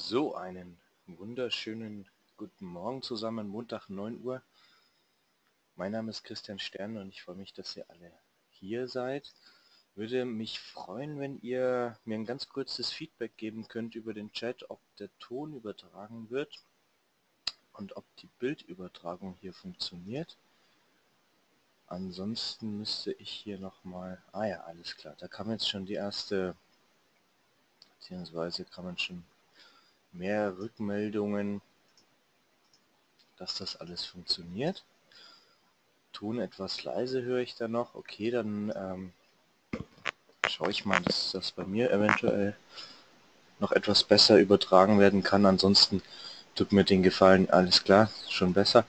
So, einen wunderschönen guten Morgen zusammen, Montag 9 Uhr. Mein Name ist Christian Stern und ich freue mich, dass ihr alle hier seid. Würde mich freuen, wenn ihr mir ein ganz kurzes Feedback geben könnt über den Chat, ob der Ton übertragen wird und ob die Bildübertragung hier funktioniert. Ansonsten müsste ich hier nochmal... Ah ja, alles klar, da kam jetzt schon die erste, beziehungsweise kann man schon mehr Rückmeldungen, dass das alles funktioniert. Ton etwas leise höre ich da noch. Okay, dann schaue ich mal, dass das bei mir eventuell noch etwas besser übertragen werden kann. Ansonsten tut mir den Gefallen, alles klar, schon besser,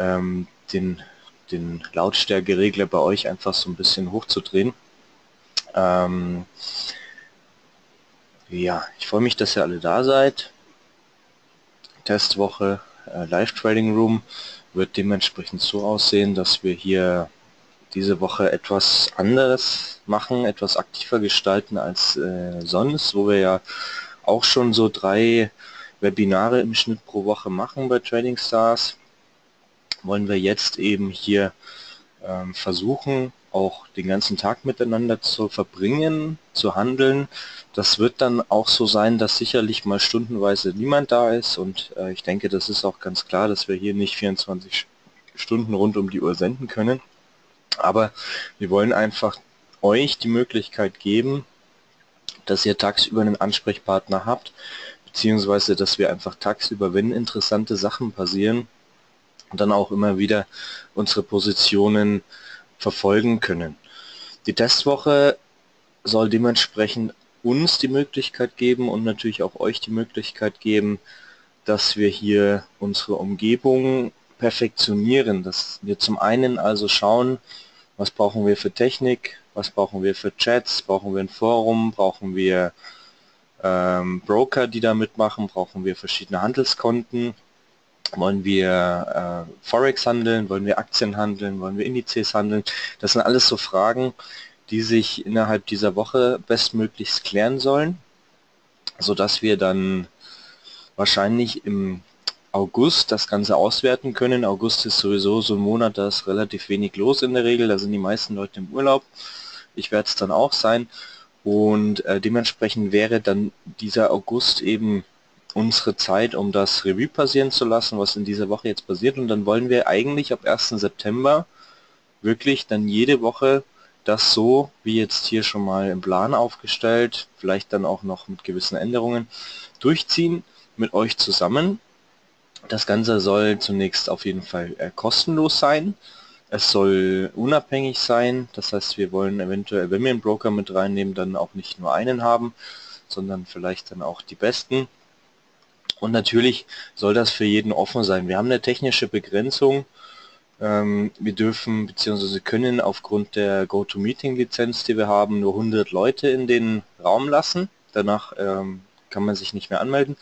den Lautstärkeregler bei euch einfach so ein bisschen hochzudrehen. Ja, ich freue mich, dass ihr alle da seid. Testwoche Live Trading Room wird dementsprechend so aussehen, dass wir hier diese Woche etwas anderes machen, etwas aktiver gestalten als sonst, wo wir ja auch schon so 3 Webinare im Schnitt pro Woche machen bei Trading Stars, wollen wir jetzt eben hier versuchen, auch den ganzen Tag miteinander zu verbringen, zu handeln. Das wird dann auch so sein, dass sicherlich mal stundenweise niemand da ist und ich denke, das ist auch ganz klar, dass wir hier nicht 24 Stunden rund um die Uhr senden können. Aber wir wollen einfach euch die Möglichkeit geben, dass ihr tagsüber einen Ansprechpartner habt, beziehungsweise dass wir einfach tagsüber, wenn interessante Sachen passieren, dann auch immer wieder unsere Positionen verfolgen können. Die Testwoche soll dementsprechend uns die Möglichkeit geben und natürlich auch euch die Möglichkeit geben, dass wir hier unsere Umgebung perfektionieren, dass wir zum einen also schauen, was brauchen wir für Technik, was brauchen wir für Chats, brauchen wir ein Forum, brauchen wir Broker, die da mitmachen, brauchen wir verschiedene Handelskonten, wollen wir Forex handeln, wollen wir Aktien handeln, wollen wir Indizes handeln. Das sind alles so Fragen, die sich innerhalb dieser Woche bestmöglichst klären sollen, sodass wir dann wahrscheinlich im August das Ganze auswerten können. August ist sowieso so ein Monat, da ist relativ wenig los in der Regel, da sind die meisten Leute im Urlaub. Ich werde es dann auch sein und dementsprechend wäre dann dieser August eben unsere Zeit, um das Revue passieren zu lassen, was in dieser Woche jetzt passiert, und dann wollen wir eigentlich ab 1. September wirklich dann jede Woche das so, wie jetzt hier schon mal im Plan aufgestellt, vielleicht dann auch noch mit gewissen Änderungen, durchziehen mit euch zusammen. Das Ganze soll zunächst auf jeden Fall kostenlos sein. Es soll unabhängig sein, das heißt, wir wollen eventuell, wenn wir einen Broker mit reinnehmen, dann auch nicht nur einen haben, sondern vielleicht dann auch die besten. Und natürlich soll das für jeden offen sein. Wir haben eine technische Begrenzung. Wir dürfen bzw. können aufgrund der GoToMeeting-Lizenz, die wir haben, nur 100 Leute in den Raum lassen. Danach kann man sich nicht mehr anmelden.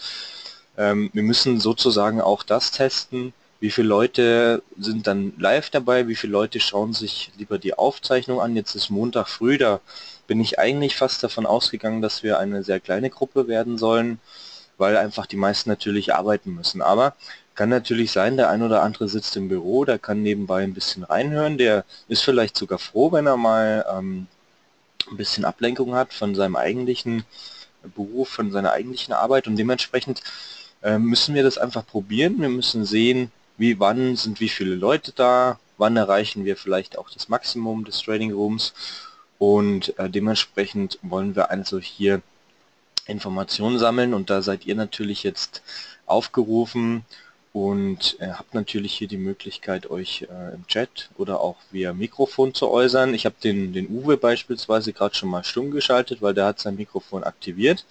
Wir müssen sozusagen auch das testen, wie viele Leute sind dann live dabei, wie viele Leute schauen sich lieber die Aufzeichnung an. Jetzt ist Montag früh, da bin ich eigentlich fast davon ausgegangen, dass wir eine sehr kleine Gruppe werden sollen, weil einfach die meisten natürlich arbeiten müssen. Aber kann natürlich sein, der ein oder andere sitzt im Büro, der kann nebenbei ein bisschen reinhören, der ist vielleicht sogar froh, wenn er mal ein bisschen Ablenkung hat von seinem eigentlichen Beruf, von seiner eigentlichen Arbeit, und dementsprechend müssen wir das einfach probieren. Wir müssen sehen, wann sind wie viele Leute da, wann erreichen wir vielleicht auch das Maximum des Trading Rooms, und dementsprechend wollen wir also hier Informationen sammeln, und da seid ihr natürlich jetzt aufgerufen und habt natürlich hier die Möglichkeit, euch im Chat oder auch via Mikrofon zu äußern. Ich habe den Uwe beispielsweise gerade schon mal stumm geschaltet, weil der hat sein Mikrofon aktiviert.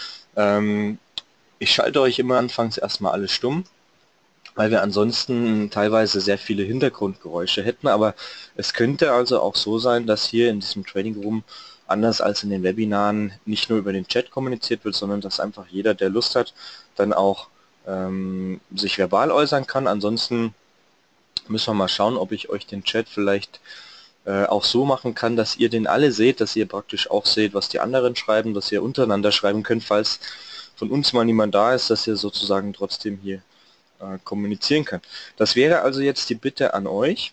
Ich schalte euch immer anfangs erstmal alle stumm, weil wir ansonsten teilweise sehr viele Hintergrundgeräusche hätten, aber es könnte also auch so sein, dass hier in diesem Trading Room, anders als in den Webinaren, nicht nur über den Chat kommuniziert wird, sondern dass einfach jeder, der Lust hat, dann auch sich verbal äußern kann. Ansonsten müssen wir mal schauen, ob ich euch den Chat vielleicht auch so machen kann, dass ihr den alle seht, dass ihr praktisch auch seht, was die anderen schreiben, dass ihr untereinander schreiben könnt, falls von uns mal niemand da ist, dass ihr sozusagen trotzdem hier kommunizieren könnt. Das wäre also jetzt die Bitte an euch,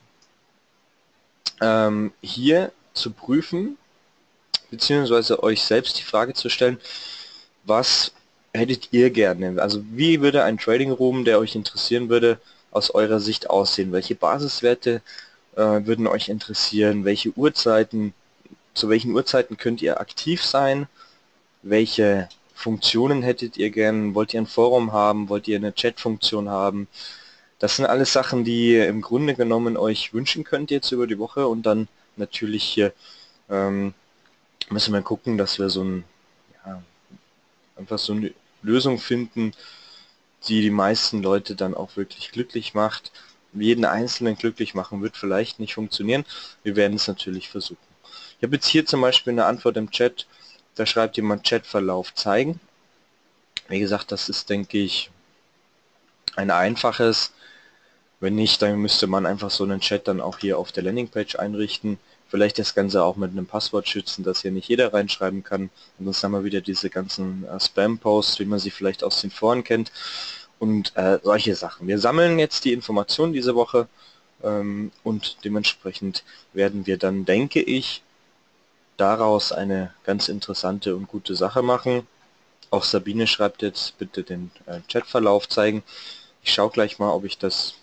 hier zu prüfen, beziehungsweise euch selbst die Frage zu stellen, was hättet ihr gerne? Also wie würde ein Trading Room, der euch interessieren würde, aus eurer Sicht aussehen? Welche Basiswerte würden euch interessieren? Welche Uhrzeiten, zu welchen Uhrzeiten könnt ihr aktiv sein? Welche Funktionen hättet ihr gern? Wollt ihr ein Forum haben? Wollt ihr eine Chat-Funktion haben? Das sind alles Sachen, die ihr im Grunde genommen euch wünschen könnt jetzt über die Woche, und dann natürlich hier müssen wir gucken, dass wir ja, einfach so eine Lösung finden, die die meisten Leute dann auch wirklich glücklich macht. Jeden Einzelnen glücklich machen wird vielleicht nicht funktionieren. Wir werden es natürlich versuchen. Ich habe jetzt hier zum Beispiel eine Antwort im Chat, da schreibt jemand Chatverlauf zeigen. Wie gesagt, das ist, denke ich, ein einfaches. Wenn nicht, dann müsste man einfach so einen Chat dann auch hier auf der Landingpage einrichten. Vielleicht das Ganze auch mit einem Passwort schützen, dass hier nicht jeder reinschreiben kann. Und sonst haben wir wieder diese ganzen Spam-Posts, wie man sie vielleicht aus den Foren kennt. Und solche Sachen. Wir sammeln jetzt die Informationen diese Woche und dementsprechend werden wir dann, denke ich, daraus eine ganz interessante und gute Sache machen. Auch Sabine schreibt jetzt, bitte den Chatverlauf zeigen. Ich schaue gleich mal, ob ich das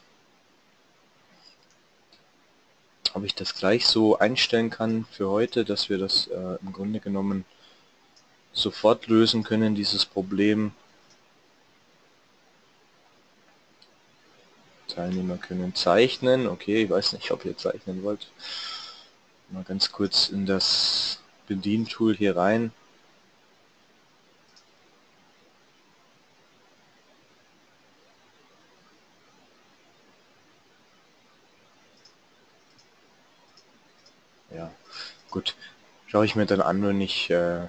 gleich so einstellen kann für heute, dass wir das im Grunde genommen sofort lösen können, dieses Problem. Teilnehmer können zeichnen. Okay, ich weiß nicht, ob ihr zeichnen wollt. Mal ganz kurz in das Bedientool hier rein. Ja, gut. Schaue ich mir dann an, wenn wir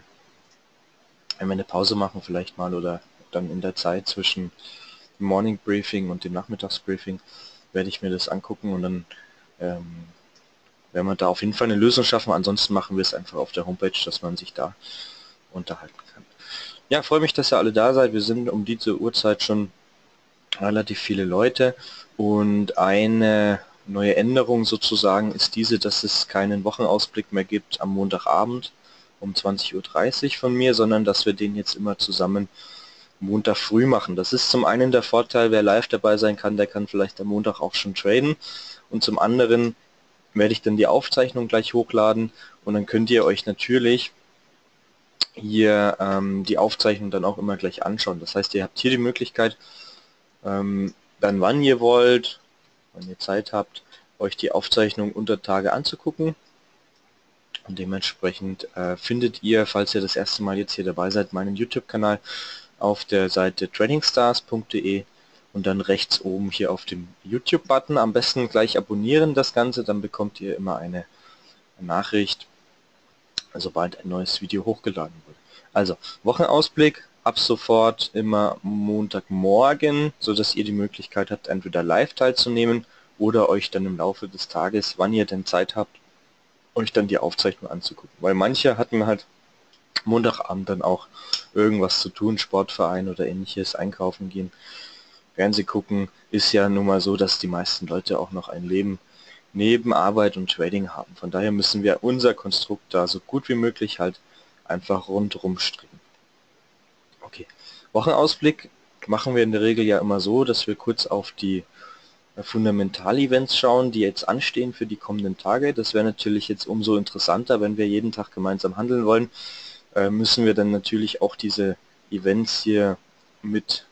eine Pause machen vielleicht mal, oder dann in der Zeit zwischen dem Morning Briefing und dem Nachmittagsbriefing werde ich mir das angucken, und dann werden wir da auf jeden Fall eine Lösung schaffen. Ansonsten machen wir es einfach auf der Homepage, dass man sich da unterhalten kann. Ja, freue mich, dass ihr alle da seid. Wir sind um diese Uhrzeit schon relativ viele Leute, und eine neue Änderung sozusagen ist diese, dass es keinen Wochenausblick mehr gibt am Montagabend um 20:30 Uhr von mir, sondern dass wir den jetzt immer zusammen Montag früh machen. Das ist zum einen der Vorteil, wer live dabei sein kann, der kann vielleicht am Montag auch schon traden, und zum anderen werde ich dann die Aufzeichnung gleich hochladen, und dann könnt ihr euch natürlich hier die Aufzeichnung dann auch immer gleich anschauen. Das heißt, ihr habt hier die Möglichkeit, dann wann ihr wollt, wenn ihr Zeit habt, euch die Aufzeichnung unter Tage anzugucken. Und dementsprechend findet ihr, falls ihr das erste Mal jetzt hier dabei seid, meinen YouTube-Kanal auf der Seite tradingstars.de und dann rechts oben hier auf dem YouTube-Button. Am besten gleich abonnieren das Ganze, dann bekommt ihr immer eine Nachricht, sobald ein neues Video hochgeladen wird. Also Wochenausblick ab sofort immer Montagmorgen, so dass ihr die Möglichkeit habt, entweder live teilzunehmen oder euch dann im Laufe des Tages, wann ihr denn Zeit habt, euch dann die Aufzeichnung anzugucken. Weil manche hatten halt Montagabend dann auch irgendwas zu tun, Sportverein oder ähnliches, einkaufen gehen, Fernseh gucken. Ist ja nun mal so, dass die meisten Leute auch noch ein Leben neben Arbeit und Trading haben. Von daher müssen wir unser Konstrukt da so gut wie möglich halt einfach rundherum stricken. Okay, Wochenausblick machen wir in der Regel ja immer so, dass wir kurz auf die Fundamental-Events schauen, die jetzt anstehen für die kommenden Tage. Das wäre natürlich jetzt umso interessanter, wenn wir jeden Tag gemeinsam handeln wollen, müssen wir dann natürlich auch diese Events hier mit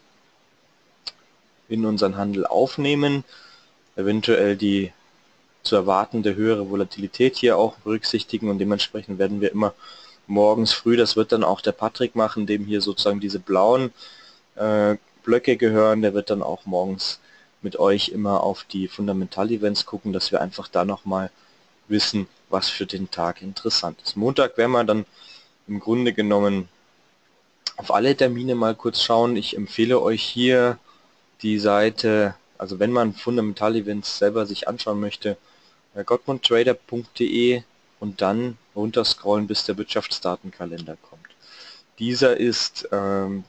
in unseren Handel aufnehmen, eventuell die zu erwartende höhere Volatilität hier auch berücksichtigen, und dementsprechend werden wir immer morgens früh, das wird dann auch der Patrick machen, dem hier sozusagen diese blauen Blöcke gehören, der wird dann auch morgens mit euch immer auf die Fundamental-Events gucken, dass wir einfach da nochmal wissen, was für den Tag interessant ist. Montag werden wir dann im Grunde genommen auf alle Termine mal kurz schauen. Ich empfehle euch hier die Seite, also wenn man Fundamental-Events selber sich anschauen möchte, gottmundtrader.de und dann runterscrollen, bis der Wirtschaftsdatenkalender kommt. Dieser ist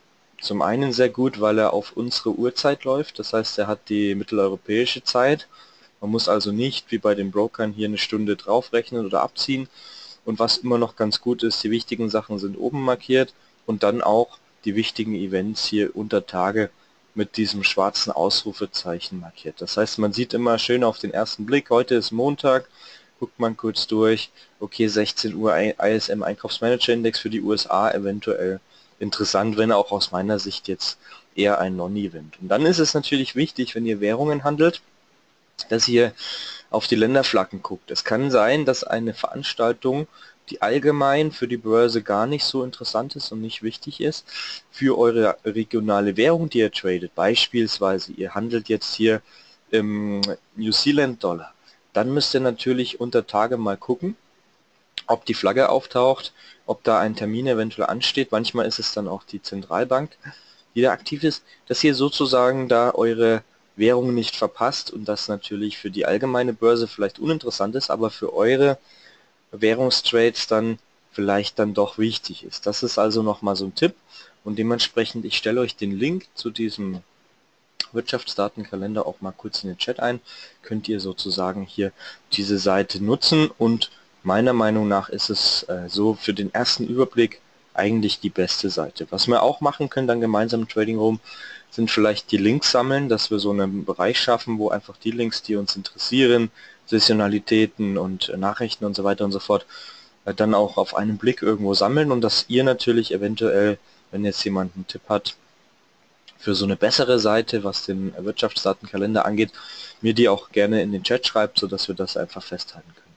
Zum einen sehr gut, weil er auf unsere Uhrzeit läuft, das heißt, er hat die mitteleuropäische Zeit. Man muss also nicht wie bei den Brokern hier eine Stunde draufrechnen oder abziehen. Und was immer noch ganz gut ist, die wichtigen Sachen sind oben markiert und dann auch die wichtigen Events hier unter Tage mit diesem schwarzen Ausrufezeichen markiert. Das heißt, man sieht immer schön auf den ersten Blick, heute ist Montag, guckt man kurz durch, okay, 16 Uhr ISM Einkaufsmanager Index für die USA, eventuell interessant, wenn auch aus meiner Sicht jetzt eher ein Non-Event. Und dann ist es natürlich wichtig, wenn ihr Währungen handelt, dass ihr auf die Länderflaggen guckt. Es kann sein, dass eine Veranstaltung, die allgemein für die Börse gar nicht so interessant ist und nicht wichtig ist, für eure regionale Währung, die ihr tradet, beispielsweise ihr handelt jetzt hier im New Zealand Dollar, dann müsst ihr natürlich unter Tage mal gucken, ob die Flagge auftaucht, ob da ein Termin eventuell ansteht. Manchmal ist es dann auch die Zentralbank, die da aktiv ist, dass ihr sozusagen da eure Währung nicht verpasst und das natürlich für die allgemeine Börse vielleicht uninteressant ist, aber für eure Währungstrades dann vielleicht dann doch wichtig ist. Das ist also nochmal so ein Tipp und dementsprechend, ich stelle euch den Link zu diesem Wirtschaftsdatenkalender auch mal kurz in den Chat ein, könnt ihr sozusagen hier diese Seite nutzen und meiner Meinung nach ist es so für den ersten Überblick eigentlich die beste Seite. Was wir auch machen können dann gemeinsam im Trading Room, sind vielleicht die Links sammeln, dass wir so einen Bereich schaffen, wo einfach die Links, die uns interessieren, Saisonalitäten und Nachrichten und so weiter und so fort, dann auch auf einen Blick irgendwo sammeln und dass ihr natürlich eventuell, wenn jetzt jemand einen Tipp hat, für so eine bessere Seite, was den Wirtschaftsdatenkalender angeht, mir die auch gerne in den Chat schreibt, sodass wir das einfach festhalten können.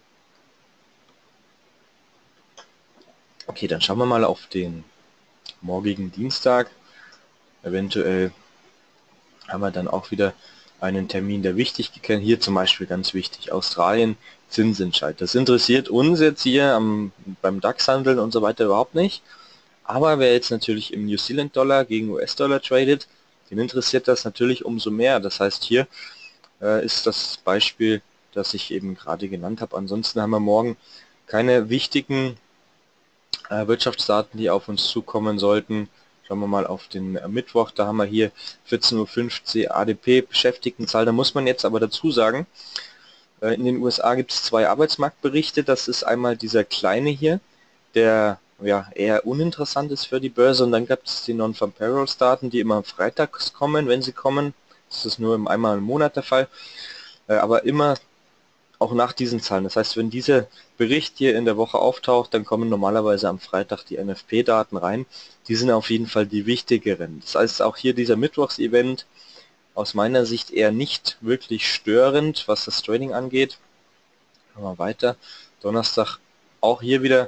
Okay, dann schauen wir mal auf den morgigen Dienstag. Eventuell haben wir dann auch wieder einen Termin, der wichtig ist. Hier zum Beispiel ganz wichtig, Australien, Zinsentscheid. Das interessiert uns jetzt hier beim DAX-Handeln und so weiter überhaupt nicht. Aber wer jetzt natürlich im New Zealand Dollar gegen US-Dollar tradet, den interessiert das natürlich umso mehr. Das heißt, hier ist das Beispiel, das ich eben gerade genannt habe. Ansonsten haben wir morgen keine wichtigen Wirtschaftsdaten, die auf uns zukommen sollten. Schauen wir mal auf den Mittwoch, da haben wir hier 14:05 Uhr ADP, Beschäftigtenzahl. Da muss man jetzt aber dazu sagen, in den USA gibt es zwei Arbeitsmarktberichte. Das ist einmal dieser kleine hier, der ja eher uninteressant ist für die Börse. Und dann gibt es die Non-Farm Payrolls Daten, die immer freitags kommen, wenn sie kommen. Das ist nur einmal im Monat der Fall, aber immer auch nach diesen Zahlen. Das heißt, wenn dieser Bericht hier in der Woche auftaucht, dann kommen normalerweise am Freitag die NFP-Daten rein. Die sind auf jeden Fall die wichtigeren. Das heißt, auch hier dieser Mittwochs-Event aus meiner Sicht eher nicht wirklich störend, was das Trading angeht. Gehen wir weiter. Donnerstag auch hier wieder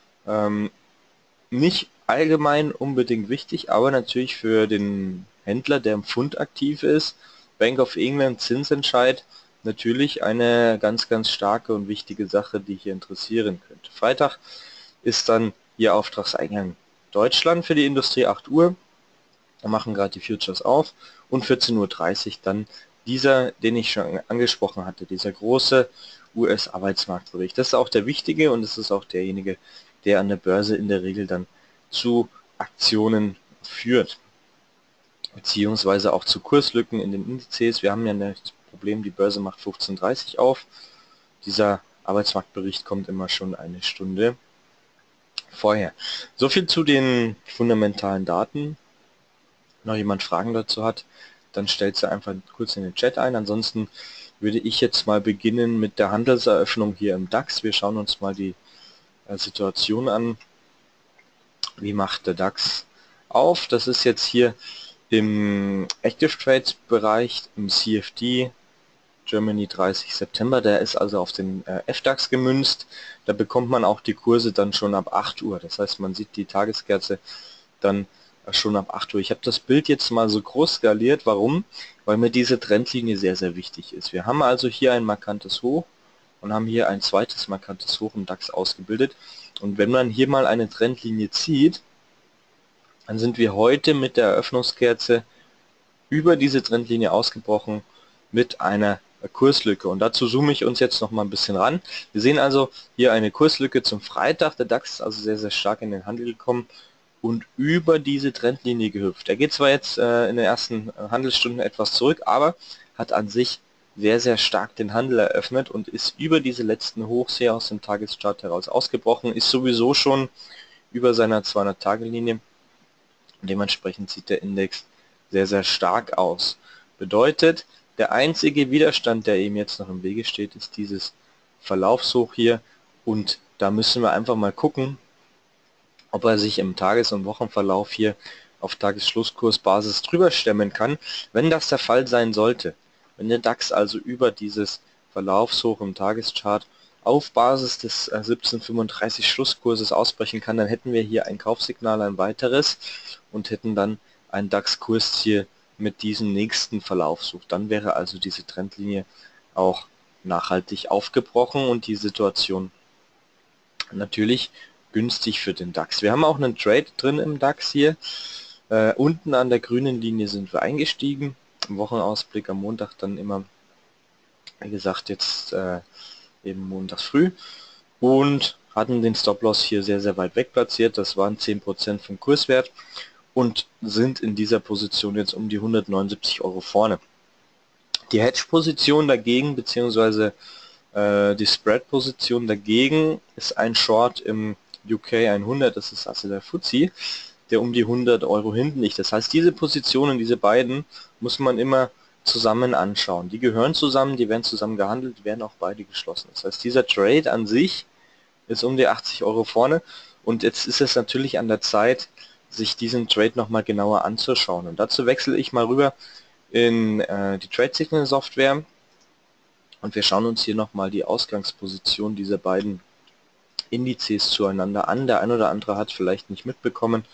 nicht allgemein unbedingt wichtig, aber natürlich für den Händler, der im Pfund aktiv ist, Bank of England Zinsentscheid, natürlich eine ganz, ganz starke und wichtige Sache, die hier interessieren könnte. Freitag ist dann hier Auftragseingang Deutschland für die Industrie 8 Uhr. Da machen gerade die Futures auf und 14:30 Uhr dann dieser, den ich schon angesprochen hatte, dieser große US-Arbeitsmarktbericht. Das ist auch der wichtige und das ist auch derjenige, der an der Börse in der Regel dann zu Aktionen führt, beziehungsweise auch zu Kurslücken in den Indizes. Wir haben ja das Problem, die Börse macht 15:30 Uhr auf. Dieser Arbeitsmarktbericht kommt immer schon eine Stunde vorher. Soviel zu den fundamentalen Daten. Wenn noch jemand Fragen dazu hat, dann stellt sie einfach kurz in den Chat ein. Ansonsten würde ich jetzt mal beginnen mit der Handelseröffnung hier im DAX. Wir schauen uns mal die Situation an. Wie macht der DAX auf? Das ist jetzt hier im Active Trades Bereich, im CFD, Germany 30 September, der ist also auf den FDAX gemünzt. Da bekommt man auch die Kurse dann schon ab 8 Uhr. Das heißt, man sieht die Tageskerze dann schon ab 8 Uhr. Ich habe das Bild jetzt mal so groß skaliert. Warum? Weil mir diese Trendlinie sehr, sehr wichtig ist. Wir haben also hier ein markantes Hoch und haben hier ein zweites markantes Hoch im DAX ausgebildet. Und wenn man hier mal eine Trendlinie zieht, dann sind wir heute mit der Eröffnungskerze über diese Trendlinie ausgebrochen mit einer Kurslücke. Und dazu zoome ich uns jetzt noch mal ein bisschen ran. Wir sehen also hier eine Kurslücke zum Freitag. Der DAX ist also sehr, sehr stark in den Handel gekommen und über diese Trendlinie gehüpft. Er geht zwar jetzt in den ersten Handelsstunden etwas zurück, aber hat an sich sehr, sehr stark den Handel eröffnet und ist über diese letzten Hochs hier aus dem Tageschart heraus ausgebrochen, ist sowieso schon über seiner 200-Tage-Linie. Dementsprechend sieht der Index sehr, sehr stark aus. Bedeutet, der einzige Widerstand, der ihm jetzt noch im Wege steht, ist dieses Verlaufshoch hier. Und da müssen wir einfach mal gucken, ob er sich im Tages- und Wochenverlauf hier auf Tagesschlusskursbasis drüber stemmen kann. Wenn das der Fall sein sollte, wenn der DAX also über dieses Verlaufshoch im Tageschart auf Basis des 1735 Schlusskurses ausbrechen kann, dann hätten wir hier ein Kaufsignal, ein weiteres, und hätten dann ein DAX-Kursziel mit diesem nächsten Verlaufshoch. Dann wäre also diese Trendlinie auch nachhaltig aufgebrochen und die Situation natürlich günstig für den DAX. Wir haben auch einen Trade drin im DAX hier. Unten an der grünen Linie sind wir eingestiegen. Im Wochenausblick am Montag dann immer, wie gesagt, jetzt eben montags früh, und hatten den Stop-Loss hier sehr, sehr weit weg platziert. Das waren 10% vom Kurswert und sind in dieser Position jetzt um die 179 Euro vorne. Die Hedge-Position dagegen, beziehungsweise die Spread-Position dagegen, ist ein Short im UK 100, das ist also der FTSE, der um die 100 Euro hinten liegt. Das heißt, diese Positionen, diese beiden, muss man immer zusammen anschauen. Die gehören zusammen, die werden zusammen gehandelt, die werden auch beide geschlossen. Das heißt, dieser Trade an sich ist um die 80 Euro vorne, und jetzt ist es natürlich an der Zeit, sich diesen Trade nochmal genauer anzuschauen. Und dazu wechsle ich mal rüber in die Trade Signal Software, und wir schauen uns hier nochmal die Ausgangsposition dieser beiden Indizes zueinander an. Der ein oder andere hat vielleicht nicht mitbekommen,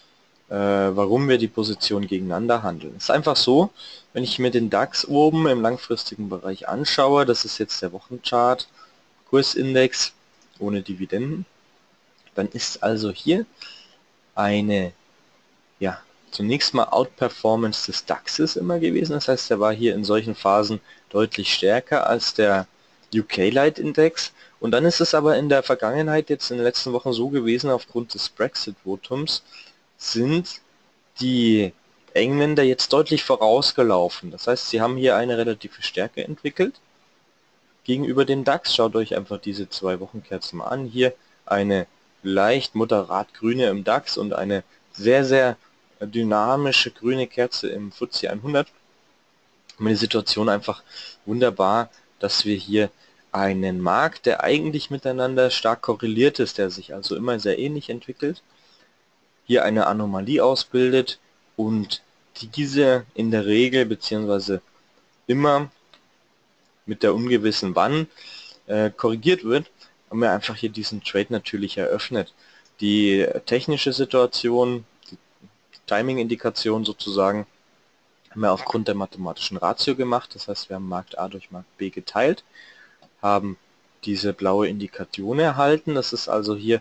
warum wir die Position gegeneinander handeln. Es ist einfach so, wenn ich mir den DAX oben im langfristigen Bereich anschaue, das ist jetzt der Wochenchart, Kursindex ohne Dividenden, dann ist also hier eine, ja, zunächst mal Outperformance des DAXes immer gewesen. Das heißt, er war hier in solchen Phasen deutlich stärker als der UK Light Index. Und dann ist es aber in der Vergangenheit jetzt in den letzten Wochen so gewesen, aufgrund des Brexit-Votums sind die Engländer jetzt deutlich vorausgelaufen. Das heißt, sie haben hier eine relative Stärke entwickelt gegenüber dem DAX. Schaut euch einfach diese 2 Wochenkerzen mal an. Hier eine leicht moderat grüne im DAX und eine sehr, sehr dynamische grüne Kerze im FTSE 100. Und die Situation einfach wunderbar, dass wir hier einen Markt, der eigentlich miteinander stark korreliert ist, der sich also immer sehr ähnlich entwickelt, hier eine Anomalie ausbildet und diese in der Regel bzw. immer mit der ungewissen wann korrigiert wird, haben wir einfach hier diesen Trade natürlich eröffnet. Die technische Situation, die Timing-Indikation sozusagen, haben wir aufgrund der mathematischen Ratio gemacht. Das heißt, wir haben Markt A durch Markt B geteilt, haben diese blaue Indikation erhalten. Das ist also hier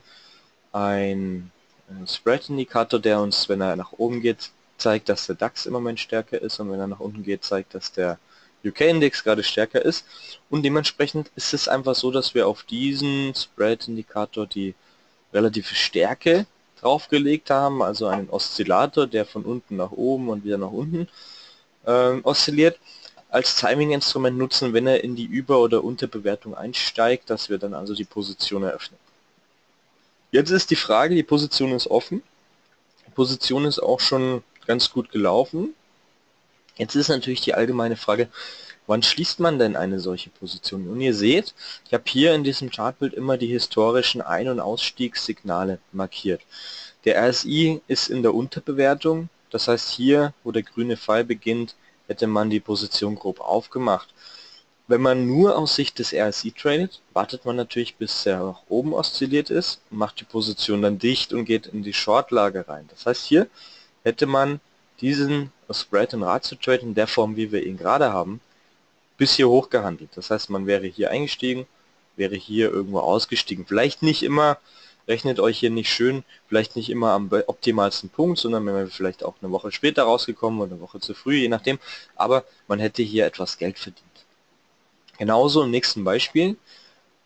ein Spread-Indikator, der uns, wenn er nach oben geht, zeigt, dass der DAX im Moment stärker ist, und wenn er nach unten geht, zeigt, dass der UK-Index gerade stärker ist. Und dementsprechend ist es einfach so, dass wir auf diesen Spread-Indikator die relative Stärke draufgelegt haben, also einen Oszillator, der von unten nach oben und wieder nach unten oszilliert, als Timing-Instrument nutzen, wenn er in die Über- oder Unterbewertung einsteigt, dass wir dann also die Position eröffnen. Jetzt ist die Frage, die Position ist offen, die Position ist auch schon ganz gut gelaufen. Jetzt ist natürlich die allgemeine Frage, wann schließt man denn eine solche Position? Und ihr seht, ich habe hier in diesem Chartbild immer die historischen Ein- und Ausstiegssignale markiert. Der RSI ist in der Unterbewertung, das heißt hier, wo der grüne Pfeil beginnt, hätte man die Position grob aufgemacht. Wenn man nur aus Sicht des RSI tradet, wartet man natürlich, bis er nach oben oszilliert ist, macht die Position dann dicht und geht in die Shortlage rein. Das heißt, hier hätte man diesen Spread and Ratio Trade in der Form, wie wir ihn gerade haben, bis hier hoch gehandelt. Das heißt, man wäre hier eingestiegen, wäre hier irgendwo ausgestiegen. Vielleicht nicht immer, rechnet euch hier nicht schön, vielleicht nicht immer am optimalsten Punkt, sondern man wäre vielleicht auch eine Woche später rausgekommen oder eine Woche zu früh, je nachdem. Aber man hätte hier etwas Geld verdient. Genauso im nächsten Beispiel.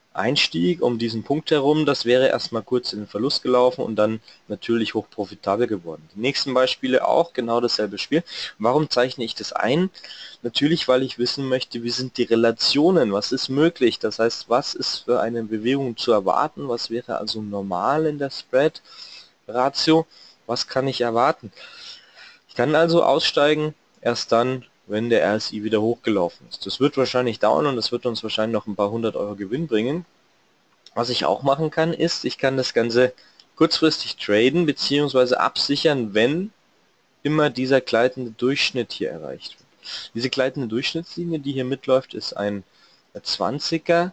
Einstieg um diesen Punkt herum, das wäre erstmal kurz in den Verlust gelaufen und dann natürlich hoch profitabel geworden. Die nächsten Beispiele auch genau dasselbe Spiel. Warum zeichne ich das ein? Natürlich, weil ich wissen möchte, wie sind die Relationen, was ist möglich, das heißt, was ist für eine Bewegung zu erwarten, was wäre also normal in der Spread-Ratio, was kann ich erwarten. Ich kann also aussteigen erst dann, wenn der RSI wieder hochgelaufen ist. Das wird wahrscheinlich dauern und das wird uns wahrscheinlich noch ein paar 100 € Gewinn bringen. Was ich auch machen kann, ist, ich kann das Ganze kurzfristig traden bzw. absichern, wenn immer dieser gleitende Durchschnitt hier erreicht wird. Diese gleitende Durchschnittslinie, die hier mitläuft, ist ein 20er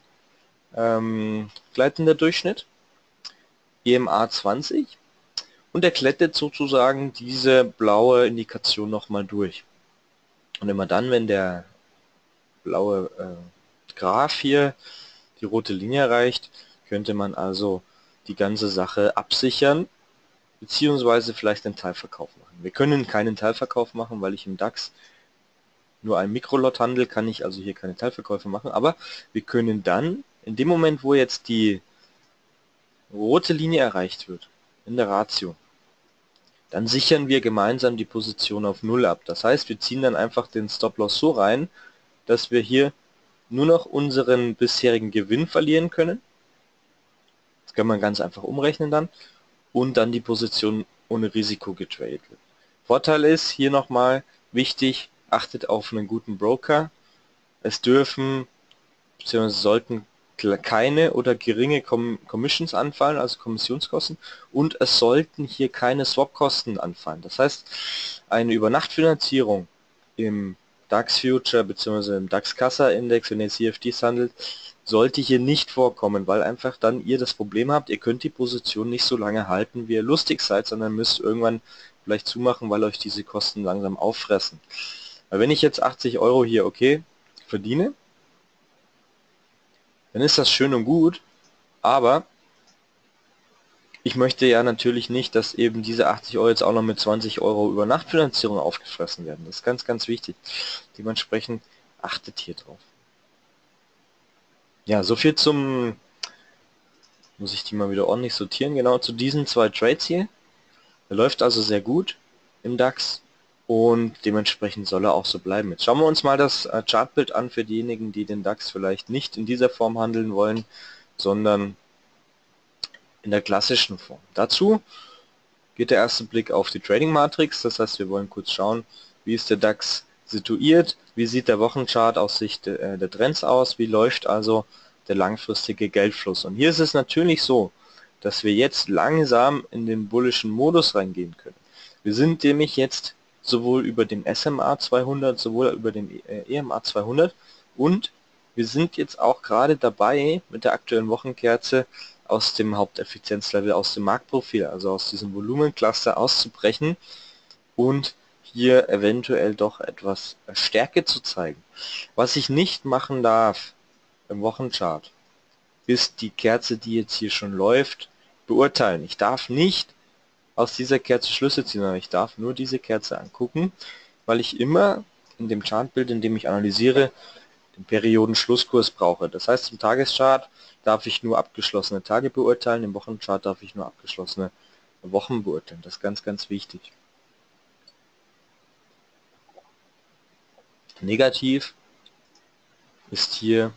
gleitender Durchschnitt, EMA 20, und er klettert sozusagen diese blaue Indikation nochmal durch. Und immer dann, wenn der blaue Graph hier die rote Linie erreicht, könnte man also die ganze Sache absichern, beziehungsweise vielleicht einen Teilverkauf machen. Wir können keinen Teilverkauf machen, weil ich im DAX nur ein Mikrolot handle, kann ich also hier keine Teilverkäufe machen, aber wir können dann, in dem Moment, wo jetzt die rote Linie erreicht wird, in der Ratio, dann sichern wir gemeinsam die Position auf 0 ab. Das heißt, wir ziehen dann einfach den Stop-Loss so rein, dass wir hier nur noch unseren bisherigen Gewinn verlieren können. Das kann man ganz einfach umrechnen dann. Und dann die Position ohne Risiko getradet wird. Vorteil ist, hier nochmal wichtig, achtet auf einen guten Broker. Es dürfen bzw. sollten keine oder geringe Commissions anfallen, also Kommissionskosten, und es sollten hier keine Swap-Kosten anfallen. Das heißt, eine Übernachtfinanzierung im DAX Future bzw. im DAX Kassa Index, wenn ihr CFDs handelt, sollte hier nicht vorkommen, weil einfach dann ihr das Problem habt, ihr könnt die Position nicht so lange halten, wie ihr lustig seid, sondern müsst irgendwann vielleicht zumachen, weil euch diese Kosten langsam auffressen. Weil wenn ich jetzt 80 € hier, okay, verdiene, dann ist das schön und gut, aber ich möchte ja natürlich nicht, dass eben diese 80 € jetzt auch noch mit 20 € Übernachtfinanzierung aufgefressen werden. Das ist ganz, ganz wichtig. Dementsprechend achtet hier drauf. Ja, soviel zum, muss ich die mal wieder ordentlich sortieren, genau zu diesen zwei Trades hier. Er läuft also sehr gut im DAX und dementsprechend soll er auch so bleiben. Jetzt schauen wir uns mal das Chartbild an für diejenigen, die den DAX vielleicht nicht in dieser Form handeln wollen, sondern in der klassischen Form. Dazu geht der erste Blick auf die Trading Matrix, das heißt, wir wollen kurz schauen, wie ist der DAX situiert, wie sieht der Wochenchart aus Sicht der Trends aus, wie läuft also der langfristige Geldfluss. Und hier ist es natürlich so, dass wir jetzt langsam in den bullischen Modus reingehen können. Wir sind nämlich jetzt sowohl über dem SMA 200, sowohl über dem EMA 200 und wir sind jetzt auch gerade dabei, mit der aktuellen Wochenkerze aus dem Haupteffizienzlevel, aus dem Marktprofil, also aus diesem Volumencluster auszubrechen und hier eventuell doch etwas Stärke zu zeigen. Was ich nicht machen darf im Wochenchart, ist die Kerze, die jetzt hier schon läuft, beurteilen. Ich darf nicht aus dieser Kerze Schlüsse ziehen, sondern ich darf nur diese Kerze angucken, weil ich immer in dem Chartbild, in dem ich analysiere, den Periodenschlusskurs brauche. Das heißt, im Tageschart darf ich nur abgeschlossene Tage beurteilen, im Wochenchart darf ich nur abgeschlossene Wochen beurteilen. Das ist ganz, ganz wichtig. Negativ ist hier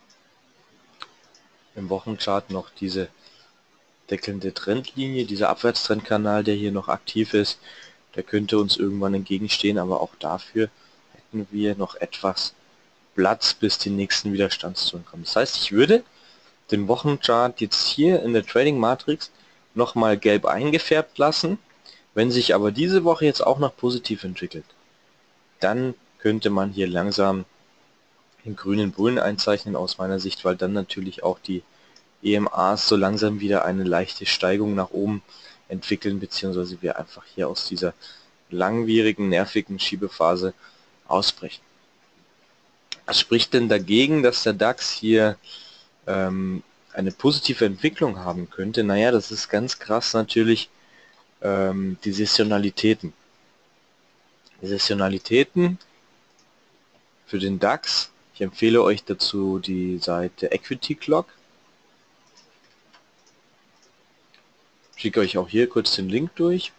im Wochenchart noch diese deckelnde Trendlinie, dieser Abwärtstrendkanal, der hier noch aktiv ist. Der könnte uns irgendwann entgegenstehen, aber auch dafür hätten wir noch etwas Platz, bis die nächsten Widerstandszonen kommen. Das heißt, ich würde den Wochenchart jetzt hier in der Trading Matrix nochmal gelb eingefärbt lassen. Wenn sich aber diese Woche jetzt auch noch positiv entwickelt, dann könnte man hier langsam den grünen Bullen einzeichnen aus meiner Sicht, weil dann natürlich auch die EMAs so langsam wieder eine leichte Steigung nach oben entwickeln, beziehungsweise wir einfach hier aus dieser langwierigen, nervigen Schiebephase ausbrechen. Was spricht denn dagegen, dass der DAX hier eine positive Entwicklung haben könnte? Naja, das ist ganz krass natürlich die Saisonalitäten. Die Saisonalitäten für den DAX, ich empfehle euch dazu die Seite Equity Clock. schicke euch auch hier kurz den Link durch.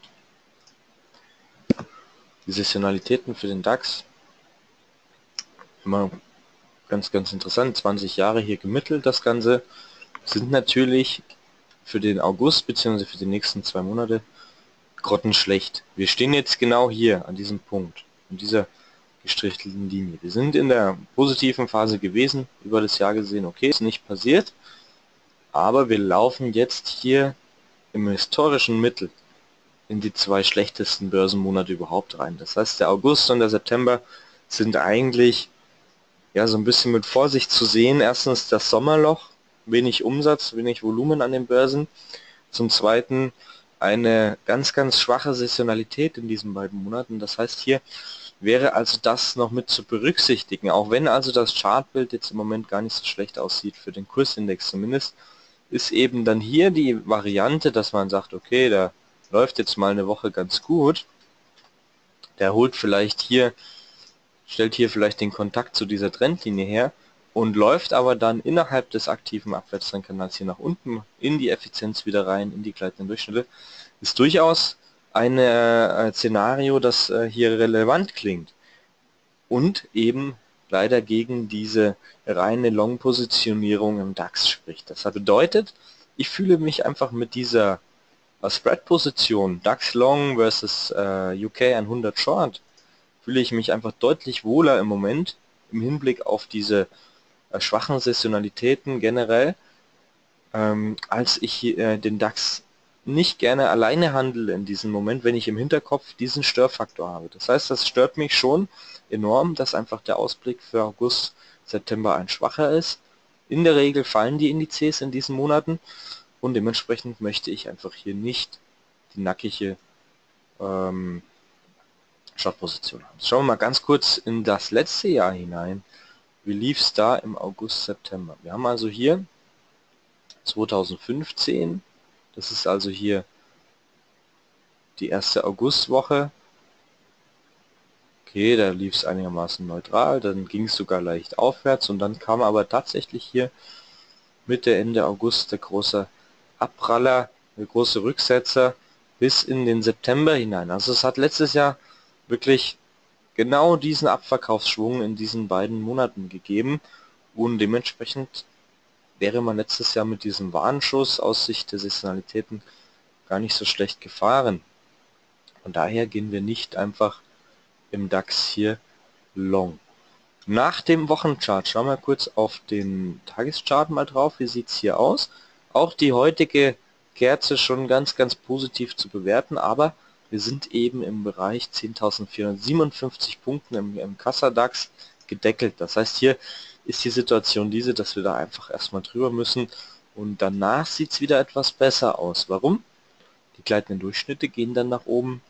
Die Saisonalitäten für den DAX. Immer ganz interessant, 20 Jahre hier gemittelt das Ganze, sind natürlich für den August bzw. für die nächsten 2 Monate grottenschlecht. Wir stehen jetzt genau hier an diesem Punkt, an dieser gestrichelten Linie. Wir sind in der positiven Phase gewesen, über das Jahr gesehen, okay, ist nicht passiert, aber wir laufen jetzt hier im historischen Mittel in die 2 schlechtesten Börsenmonate überhaupt rein. Das heißt, der August und der September sind eigentlich ja so ein bisschen mit Vorsicht zu sehen. Erstens das Sommerloch, wenig Umsatz, wenig Volumen an den Börsen. Zum Zweiten eine ganz schwache Saisonalität in diesen beiden Monaten. Das heißt, hier wäre also das noch mit zu berücksichtigen. Auch wenn also das Chartbild jetzt im Moment gar nicht so schlecht aussieht, für den Kursindex zumindest, ist eben dann hier die Variante, dass man sagt, okay, da läuft jetzt mal eine Woche ganz gut, der holt vielleicht hier, stellt hier vielleicht den Kontakt zu dieser Trendlinie her und läuft aber dann innerhalb des aktiven Abwärtstrendkanals hier nach unten in die Effizienz wieder rein, in die gleitenden Durchschnitte, ist durchaus ein Szenario, das hier relevant klingt und eben leider gegen diese reine Long-Positionierung im DAX spricht. Das bedeutet, ich fühle mich einfach mit dieser Spread-Position DAX Long versus UK 100 Short, fühle ich mich einfach deutlich wohler im Moment im Hinblick auf diese schwachen Saisonalitäten generell, als ich den DAX nicht gerne alleine handle in diesem Moment, wenn ich im Hinterkopf diesen Störfaktor habe. Das heißt, das stört mich schon enorm, dass einfach der Ausblick für August, September ein schwacher ist. In der Regel fallen die Indizes in diesen Monaten und dementsprechend möchte ich einfach hier nicht die nackige Short-Position haben. Schauen wir mal ganz kurz in das letzte Jahr hinein. Wie lief es da im August, September? Wir haben also hier 2015, das ist also hier die erste Augustwoche. Okay, da lief es einigermaßen neutral, dann ging es sogar leicht aufwärts und dann kam aber tatsächlich hier Mitte, Ende August der große Abpraller, der große Rücksetzer bis in den September hinein. Also es hat letztes Jahr wirklich genau diesen Abverkaufsschwung in diesen beiden Monaten gegeben und dementsprechend wäre man letztes Jahr mit diesem Warnschuss aus Sicht der Saisonalitäten gar nicht so schlecht gefahren. Von daher gehen wir nicht einfach im DAX hier long. Nach dem Wochenchart schauen wir kurz auf den Tageschart mal drauf. Wie sieht es hier aus? Auch die heutige Kerze schon ganz positiv zu bewerten, aber wir sind eben im Bereich 10.457 Punkten im Kassa-DAX gedeckelt. Das heißt, hier ist die Situation diese, dass wir da einfach erstmal drüber müssen und danach sieht es wieder etwas besser aus. Warum? Die gleitenden Durchschnitte gehen dann nach oben.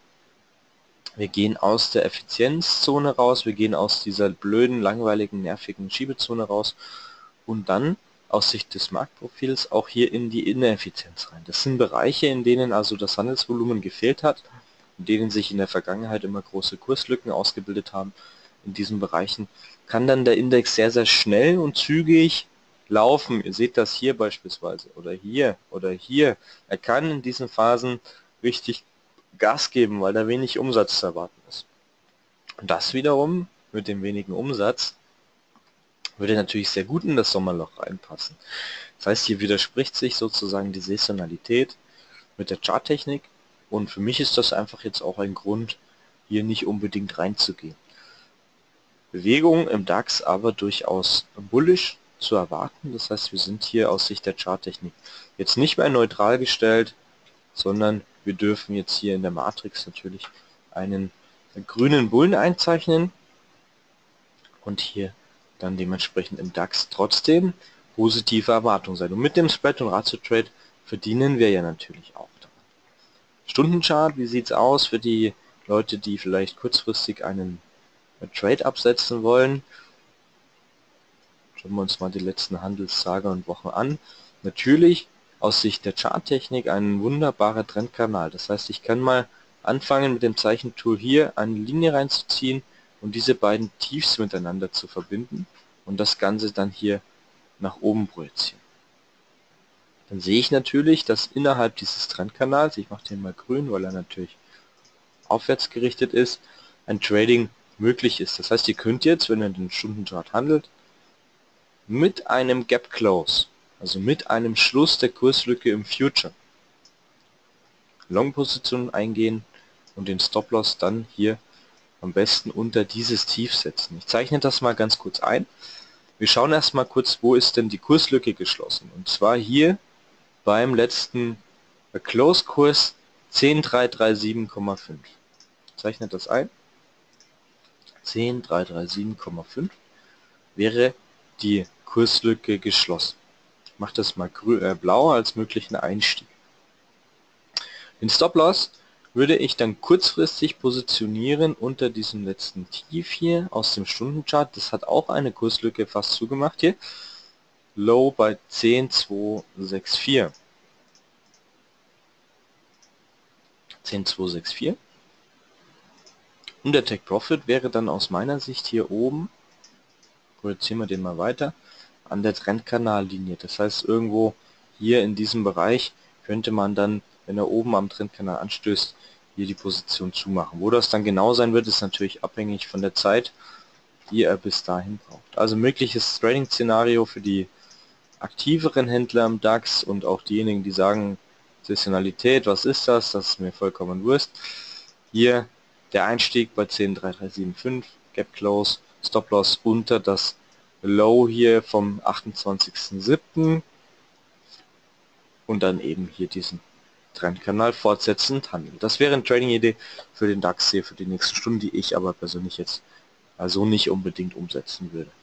Wir gehen aus der Effizienzzone raus, wir gehen aus dieser blöden, langweiligen, nervigen Schiebezone raus und dann aus Sicht des Marktprofils auch hier in die Ineffizienz rein. Das sind Bereiche, in denen also das Handelsvolumen gefehlt hat, in denen sich in der Vergangenheit immer große Kurslücken ausgebildet haben. In diesen Bereichen kann dann der Index sehr schnell und zügig laufen. Ihr seht das hier beispielsweise oder hier oder hier. Er kann in diesen Phasen richtig Gas geben, weil da wenig Umsatz zu erwarten ist. Und das wiederum mit dem wenigen Umsatz würde natürlich sehr gut in das Sommerloch reinpassen. Das heißt, hier widerspricht sich sozusagen die Saisonalität mit der Charttechnik und für mich ist das einfach jetzt auch ein Grund, hier nicht unbedingt reinzugehen. Bewegung im DAX aber durchaus bullish zu erwarten, das heißt, wir sind hier aus Sicht der Charttechnik jetzt nicht mehr neutral gestellt, sondern wir dürfen jetzt hier in der Matrix natürlich einen grünen Bullen einzeichnen und hier dann dementsprechend im DAX trotzdem positive Erwartung sein. Und mit dem Spread und Ratio Trade verdienen wir ja natürlich auch daran. Stundenchart, wie sieht es aus für die Leute, die vielleicht kurzfristig einen Trade absetzen wollen? Schauen wir uns mal die letzten Handelstage und Wochen an. Natürlich aus Sicht der Charttechnik ein wunderbarer Trendkanal. Das heißt, ich kann mal anfangen mit dem Zeichentool hier eine Linie reinzuziehen und diese beiden Tiefs miteinander zu verbinden und das Ganze dann hier nach oben projizieren. dann sehe ich natürlich, dass innerhalb dieses Trendkanals, ich mache den mal grün, weil er natürlich aufwärts gerichtet ist, ein Trading möglich ist. Das heißt, ihr könnt jetzt, wenn ihr den Stundenchart handelt, mit einem Gap Close, also mit einem Schluss der Kurslücke im Future, Long-Positionen eingehen und den Stop-Loss dann hier am besten unter dieses Tief setzen. Ich zeichne das mal ganz kurz ein. Wir schauen erstmal kurz, wo ist denn die Kurslücke geschlossen. Und zwar hier beim letzten Close-Kurs 10337,5. Zeichnet das ein. 10337,5 wäre die Kurslücke geschlossen. Ich mache das mal blau als möglichen Einstieg. Den Stop-Loss würde ich dann kurzfristig positionieren unter diesem letzten Tief hier aus dem Stundenchart. Das hat auch eine Kurslücke fast zugemacht hier. Low bei 10,264. 10,264. Und der Take Profit wäre dann aus meiner Sicht hier oben, projizieren wir den mal weiter, an der Trendkanallinie. Das heißt, irgendwo hier in diesem Bereich könnte man dann, wenn er oben am Trendkanal anstößt, hier die Position zumachen. Wo das dann genau sein wird, ist natürlich abhängig von der Zeit, die er bis dahin braucht. Also mögliches Trading-Szenario für die aktiveren Händler im DAX und auch diejenigen, die sagen, Saisonalität, was ist das? Das ist mir vollkommen wurscht. Hier der Einstieg bei 10,3375, Gap Close, Stop Loss unter das Low hier vom 28.07. und dann eben hier diesen Trendkanal fortsetzend handeln. Das wäre eine Trading-Idee für den DAX hier für die nächsten Stunden, die ich aber persönlich jetzt also nicht unbedingt umsetzen würde.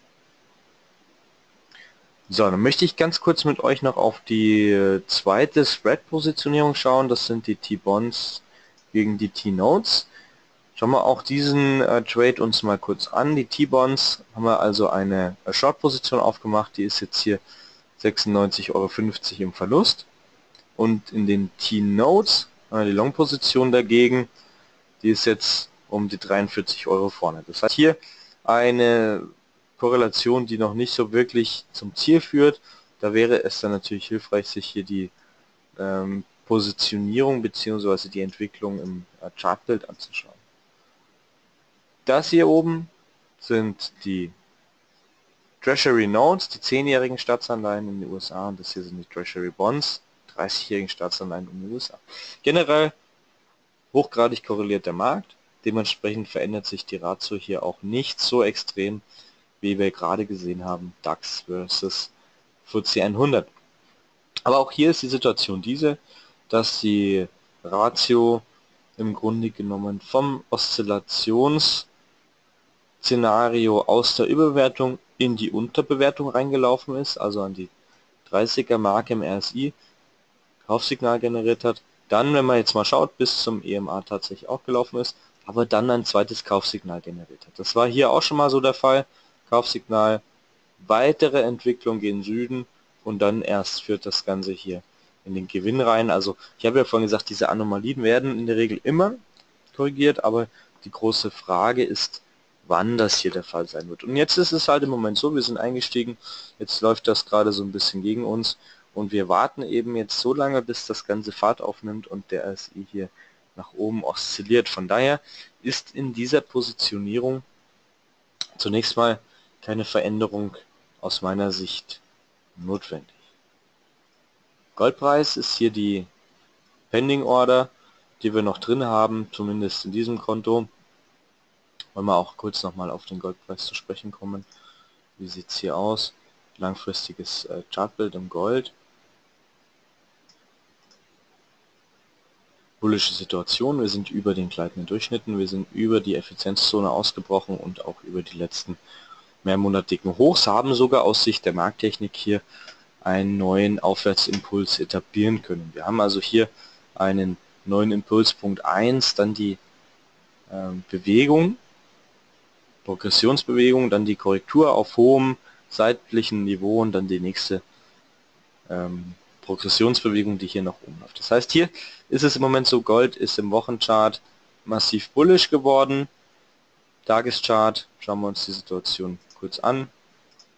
So, dann möchte ich ganz kurz mit euch noch auf die zweite Spread-Positionierung schauen. Das sind die T-Bonds gegen die T-Notes. Schauen wir auch diesen Trade uns mal kurz an. Die T-Bonds haben wir also eine Short-Position aufgemacht. Die ist jetzt hier 96,50 € im Verlust. Und in den T-Notes haben wir die Long-Position dagegen. Die ist jetzt um die 43 € vorne. Das heißt hier eine Korrelation, die noch nicht so wirklich zum Ziel führt. Da wäre es dann natürlich hilfreich, sich hier die Positionierung bzw. die Entwicklung im Chartbild anzuschauen. Das hier oben sind die Treasury Notes, die 10-jährigen Staatsanleihen in den USA, und das hier sind die Treasury Bonds, 30-jährigen Staatsanleihen in den USA. Generell hochgradig korreliert der Markt, dementsprechend verändert sich die Ratio hier auch nicht so extrem, wie wir gerade gesehen haben, DAX versus FTSE 100. Aber auch hier ist die Situation diese, dass die Ratio im Grunde genommen vom Oszillationsszenario aus der Überbewertung in die Unterbewertung reingelaufen ist, also an die 30er Marke im RSI Kaufsignal generiert hat, dann, wenn man jetzt mal schaut, bis zum EMA tatsächlich auch gelaufen ist, aber dann ein zweites Kaufsignal generiert hat. Das war hier auch schon mal so der Fall. Kaufsignal, weitere Entwicklung gen Süden und dann erst führt das Ganze hier in den Gewinn rein. Also ich habe ja vorhin gesagt, diese Anomalien werden in der Regel immer korrigiert, aber die große Frage ist, wann das hier der Fall sein wird. Und jetzt ist es halt im Moment so, wir sind eingestiegen, jetzt läuft das gerade so ein bisschen gegen uns und wir warten eben jetzt so lange, bis das Ganze Fahrt aufnimmt und der RSI hier nach oben oszilliert. Von daher ist in dieser Positionierung zunächst mal keine Veränderung aus meiner Sicht notwendig. Goldpreis ist hier die Pending Order, die wir noch drin haben, zumindest in diesem Konto. Wollen wir auch kurz nochmal auf den Goldpreis zu sprechen kommen. Wie sieht es hier aus? Langfristiges Chartbild im Gold. Bullische Situation, wir sind über den gleitenden Durchschnitten, wir sind über die Effizienzzone ausgebrochen und auch über die letzten mehrmonatigen Hochs, haben sogar aus Sicht der Markttechnik hier einen neuen Aufwärtsimpuls etablieren können. Wir haben also hier einen neuen Impulspunkt 1, dann die Bewegung, Progressionsbewegung, dann die Korrektur auf hohem seitlichen Niveau und dann die nächste Progressionsbewegung, die hier nach oben läuft. Das heißt, hier ist es im Moment so, Gold ist im Wochenchart massiv bullish geworden. Tageschart, schauen wir uns die Situation kurz an.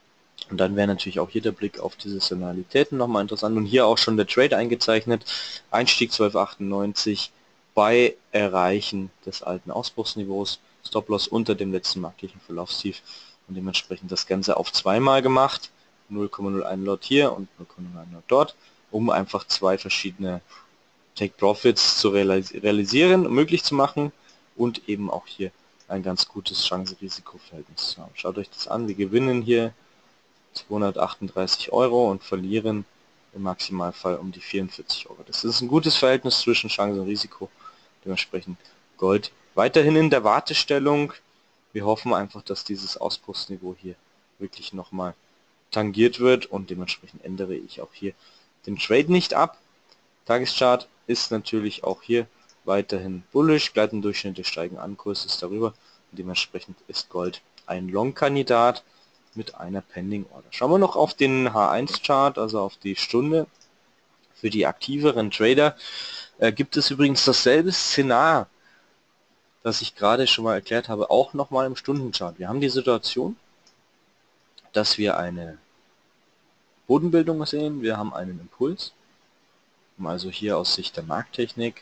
Und dann wäre natürlich auch hier der Blick auf die Saisonalitäten nochmal interessant. Und hier auch schon der Trade eingezeichnet. Einstieg 12,98 bei Erreichen des alten Ausbruchsniveaus. Stop-Loss unter dem letzten marktlichen Verlaufstief. Und dementsprechend das Ganze auf zweimal gemacht. 0,01 Lot hier und 0,01 Lot dort. Um einfach zwei verschiedene Take-Profits zu realisieren, möglich zu machen. Und eben auch hier ein ganz gutes Chance-Risiko-Verhältnis zu haben. Schaut euch das an. Wir gewinnen hier 238 Euro und verlieren im Maximalfall um die 44 Euro. Das ist ein gutes Verhältnis zwischen Chance und Risiko. Dementsprechend Gold weiterhin in der Wartestellung. Wir hoffen einfach, dass dieses Ausbruchsniveau hier wirklich nochmal tangiert wird und dementsprechend ändere ich auch hier den Trade nicht ab. Tageschart ist natürlich auch hier weiterhin bullish, Gleitendurchschnitt, der steigende Ankurs ist darüber und dementsprechend ist Gold ein Long-Kandidat mit einer Pending Order. Schauen wir noch auf den H1-Chart, also auf die Stunde. Für die aktiveren Trader gibt es übrigens dasselbe Szenario, das ich gerade schon mal erklärt habe, auch nochmal im Stundenchart. Wir haben die Situation, dass wir eine Bodenbildung sehen, wir haben einen Impuls, also hier aus Sicht der Markttechnik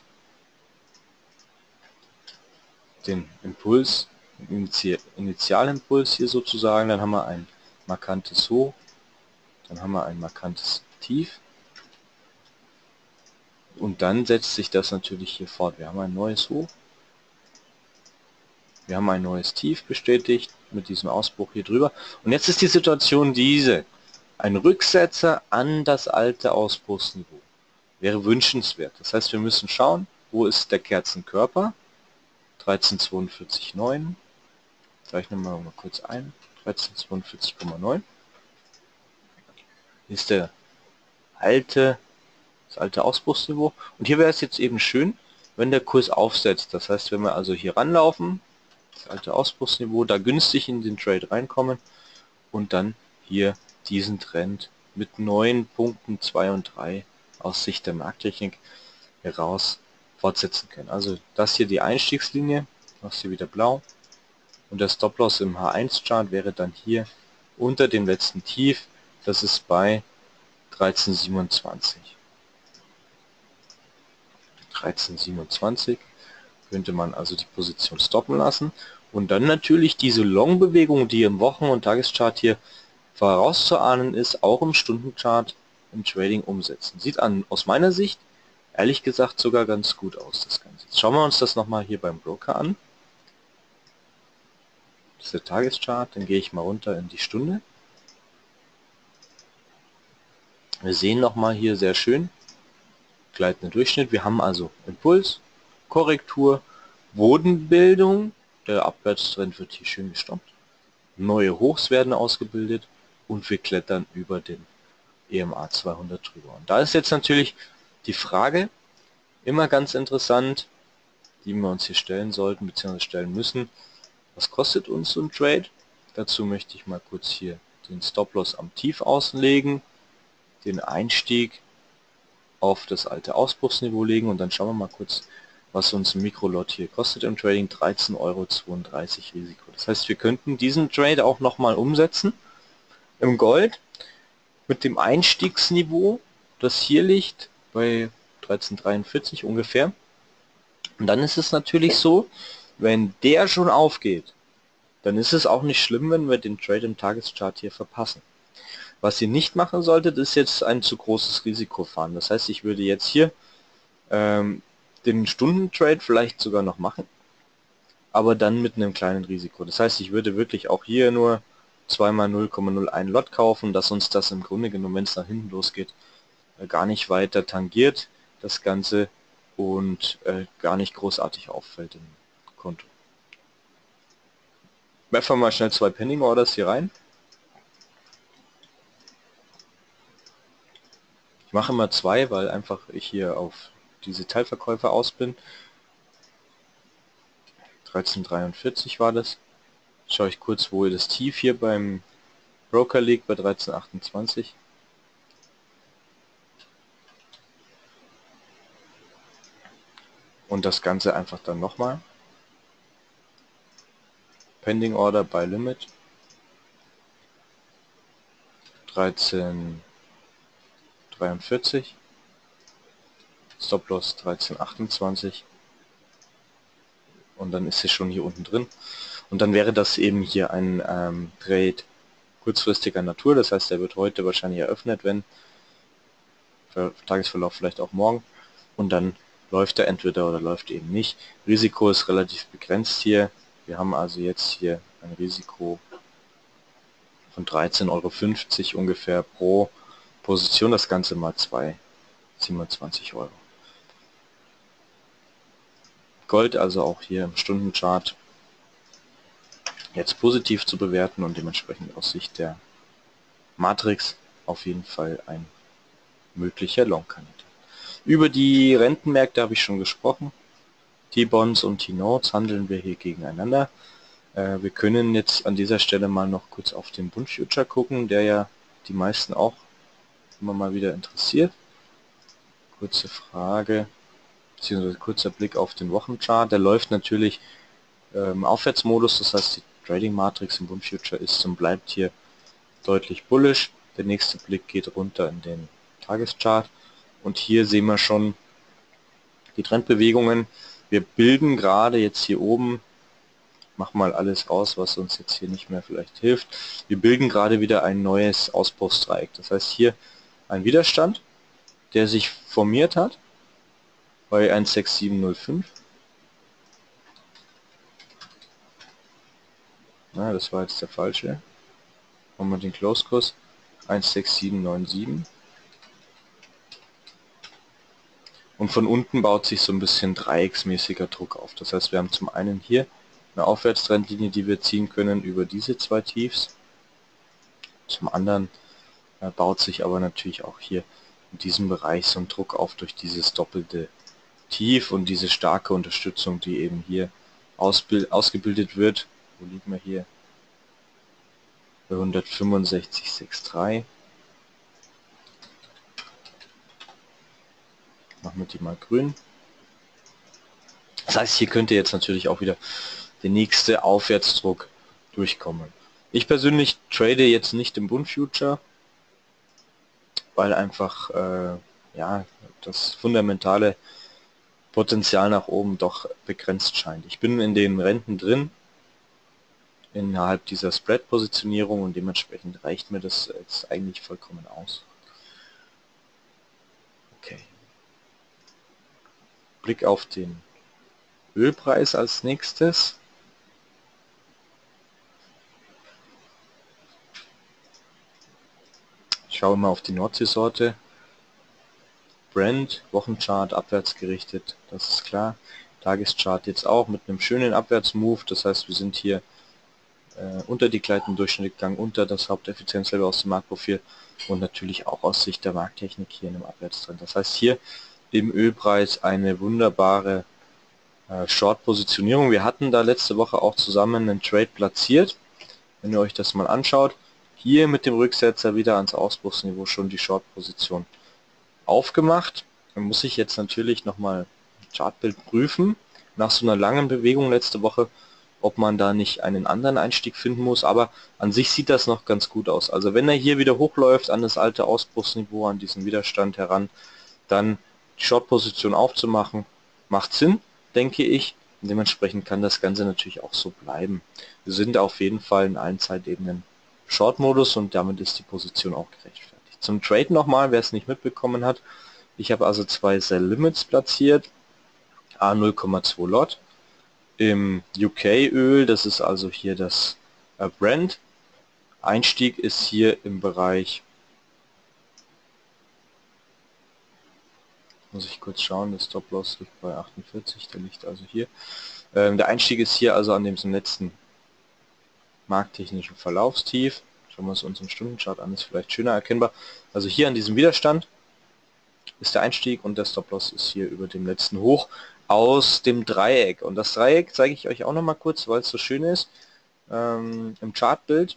den Impuls, Initialimpuls hier sozusagen, dann haben wir ein markantes Hoch, dann haben wir ein markantes Tief und dann setzt sich das natürlich hier fort. Wir haben ein neues Hoch, wir haben ein neues Tief bestätigt mit diesem Ausbruch hier drüber und jetzt ist die Situation diese, ein Rücksetzer an das alte Ausbruchsniveau wäre wünschenswert. Das heißt, wir müssen schauen, wo ist der Kerzenkörper, 1342,9, zeichnen wir mal kurz ein, 1342,9 ist das alte Ausbruchsniveau. Und hier wäre es jetzt eben schön, wenn der Kurs aufsetzt. Das heißt, wenn wir also hier ranlaufen, das alte Ausbruchsniveau, da günstig in den Trade reinkommen und dann hier diesen Trend mit neuen Punkten 2 und 3 aus Sicht der Markttechnik heraus fortsetzen können. Also das hier die Einstiegslinie, machst hier wieder blau. Und der Stop-Loss im H1-Chart wäre dann hier unter dem letzten Tief, das ist bei 1327. 1327 könnte man also die Position stoppen lassen und dann natürlich diese Long-Bewegung, die im Wochen- und Tageschart hier vorauszuahnen ist, auch im Stundenchart im Trading umsetzen. Sieht aus meiner Sicht ehrlich gesagt sogar ganz gut aus, das Ganze. Jetzt schauen wir uns das nochmal hier beim Broker an. Das ist der Tageschart, dann gehe ich mal runter in die Stunde. Wir sehen nochmal hier sehr schön, gleitender Durchschnitt. Wir haben also Impuls, Korrektur, Bodenbildung, der Abwärtstrend wird hier schön gestoppt, neue Hochs werden ausgebildet und wir klettern über den EMA 200 drüber. Und da ist jetzt natürlich die Frage, immer ganz interessant, die wir uns hier stellen sollten bzw. stellen müssen, was kostet uns so ein Trade? Dazu möchte ich mal kurz hier den Stop-Loss am Tief auslegen, den Einstieg auf das alte Ausbruchsniveau legen und dann schauen wir mal kurz, was uns ein Mikrolot hier kostet im Trading, 13,32 Euro Risiko. Das heißt, wir könnten diesen Trade auch nochmal umsetzen im Gold mit dem Einstiegsniveau, das hier liegt bei 13,43 ungefähr. Und dann ist es natürlich so, wenn der schon aufgeht, dann ist es auch nicht schlimm, wenn wir den Trade im Tageschart hier verpassen. Was ihr nicht machen solltet, ist jetzt ein zu großes Risiko fahren. Das heißt, ich würde jetzt hier den Stundentrade vielleicht sogar noch machen, aber dann mit einem kleinen Risiko. Das heißt, ich würde wirklich auch hier nur zweimal 0,01 Lot kaufen, dass uns das im Grunde genommen, wenn es nach hinten losgeht, gar nicht weiter tangiert, das Ganze, und gar nicht großartig auffällt im Konto. Werfen wir mal schnell zwei Pending Orders hier rein. Ich mache immer zwei, weil einfach ich hier auf diese Teilverkäufe aus bin. 13,43 war das. Schaue ich kurz, wo das Tief hier beim Broker liegt, bei 13,28. Und das Ganze einfach dann nochmal. Pending Order by Limit. 13,43, Stop-Loss 13,28 und dann ist sie schon hier unten drin. Und dann wäre das eben hier ein Trade kurzfristiger Natur, das heißt, der wird heute wahrscheinlich eröffnet, wenn Tagesverlauf vielleicht auch morgen, und dann läuft er entweder oder läuft eben nicht. Risiko ist relativ begrenzt hier. Wir haben also jetzt hier ein Risiko von 13,50 € ungefähr pro Position, das Ganze mal 2, 27 €. Gold also auch hier im Stundenchart jetzt positiv zu bewerten und dementsprechend aus Sicht der Matrix auf jeden Fall ein möglicher Long-Kandidat. Über die Rentenmärkte habe ich schon gesprochen. T-Bonds und T-Notes handeln wir hier gegeneinander. Wir können jetzt an dieser Stelle mal noch kurz auf den Bund Future gucken, der ja die meisten auch immer mal wieder interessiert. Kurze Frage, beziehungsweise kurzer Blick auf den Wochenchart. Der läuft natürlich im Aufwärtsmodus, das heißt die Trading Matrix im Bund Future ist und bleibt hier deutlich bullish. Der nächste Blick geht runter in den Tageschart und hier sehen wir schon die Trendbewegungen. Wir bilden gerade jetzt hier oben, mach mal alles raus, was uns jetzt hier nicht mehr vielleicht hilft. Wir bilden gerade wieder ein neues Ausbruchsdreieck. Das heißt hier ein Widerstand, der sich formiert hat bei 16705. Na, das war jetzt der falsche. Machen wir den Close-Kurs 16797. Und von unten baut sich so ein bisschen dreiecksmäßiger Druck auf. Das heißt, wir haben zum einen hier eine Aufwärtstrendlinie, die wir ziehen können über diese zwei Tiefs. Zum anderen baut sich aber natürlich auch hier in diesem Bereich so ein Druck auf durch dieses doppelte Tief und diese starke Unterstützung, die eben hier ausgebildet wird. Wo liegen wir hier? Bei 165,63. Machen wir die mal grün. Das heißt, hier könnte jetzt natürlich auch wieder der nächste Aufwärtsdruck durchkommen. Ich persönlich trade jetzt nicht im Bund Future, weil einfach ja, das fundamentale Potenzial nach oben doch begrenzt scheint. Ich bin in den Renten drin, innerhalb dieser Spread-Positionierung, und dementsprechend reicht mir das jetzt eigentlich vollkommen aus. Okay. Blick auf den Ölpreis als nächstes. Ich schaue mal auf die Nordseesorte. Brent, Wochenchart abwärts gerichtet, das ist klar. Tageschart jetzt auch mit einem schönen Abwärtsmove, das heißt, wir sind hier unter die gleitenden Durchschnitte gegangen, unter das Haupteffizienzlevel aus dem Marktprofil und natürlich auch aus Sicht der Markttechnik hier in einem Abwärtstrend. Das heißt, hier im Ölpreis eine wunderbare Short-Positionierung. Wir hatten da letzte Woche auch zusammen einen Trade platziert. Wenn ihr euch das mal anschaut, hier mit dem Rücksetzer wieder ans Ausbruchsniveau schon die Short-Position aufgemacht. Dann muss ich jetzt natürlich nochmal Chartbild prüfen, nach so einer langen Bewegung letzte Woche, ob man da nicht einen anderen Einstieg finden muss, aber an sich sieht das noch ganz gut aus. Also wenn er hier wieder hochläuft an das alte Ausbruchsniveau, an diesen Widerstand heran, dann die Short-Position aufzumachen, macht Sinn, denke ich. Und dementsprechend kann das Ganze natürlich auch so bleiben. Wir sind auf jeden Fall in allen Zeitebenen Short-Modus und damit ist die Position auch gerechtfertigt. Zum Trade nochmal, wer es nicht mitbekommen hat. Ich habe also zwei Sell Limits platziert, a 0,2 Lot. Im UK-Öl, das ist also hier das Brent. Einstieg ist hier im Bereich, muss ich kurz schauen, der Stop-Loss liegt bei 48, der liegt also hier. Der Einstieg ist hier also an dem letzten markttechnischen Verlaufstief. Schauen wir uns unseren Stundenchart an, ist vielleicht schöner erkennbar. Also hier an diesem Widerstand ist der Einstieg und der Stop-Loss ist hier über dem letzten Hoch aus dem Dreieck. Und das Dreieck zeige ich euch auch noch mal kurz, weil es so schön ist. Im Chartbild.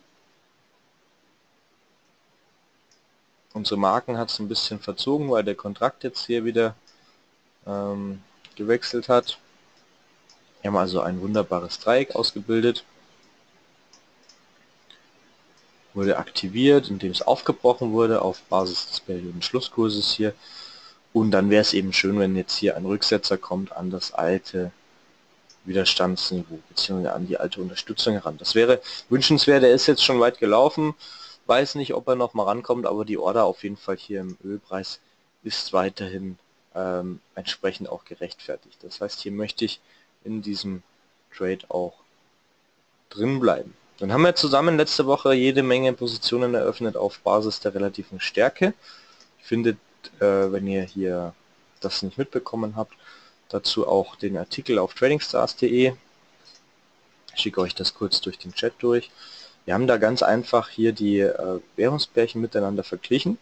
Unsere Marken hat es ein bisschen verzogen, weil der Kontrakt jetzt hier wieder gewechselt hat. Wir haben also ein wunderbares Dreieck ausgebildet, wurde aktiviert, indem es aufgebrochen wurde auf Basis des Periodenschlusskurses hier. Und dann wäre es eben schön, wenn jetzt hier ein Rücksetzer kommt an das alte Widerstandsniveau bzw. an die alte Unterstützung heran. Das wäre wünschenswert. Er ist jetzt schon weit gelaufen, weiß nicht, ob er noch mal rankommt, aber die Order auf jeden Fall hier im Ölpreis ist weiterhin entsprechend auch gerechtfertigt. Das heißt, hier möchte ich in diesem Trade auch drin bleiben. Dann haben wir zusammen letzte Woche jede Menge Positionen eröffnet auf Basis der relativen Stärke. Ich finde, wenn ihr hier das nicht mitbekommen habt, dazu auch den Artikel auf tradingstars.de. Ich schicke euch das kurz durch den Chat durch. Wir haben da ganz einfach hier die Währungspärchen miteinander verglichen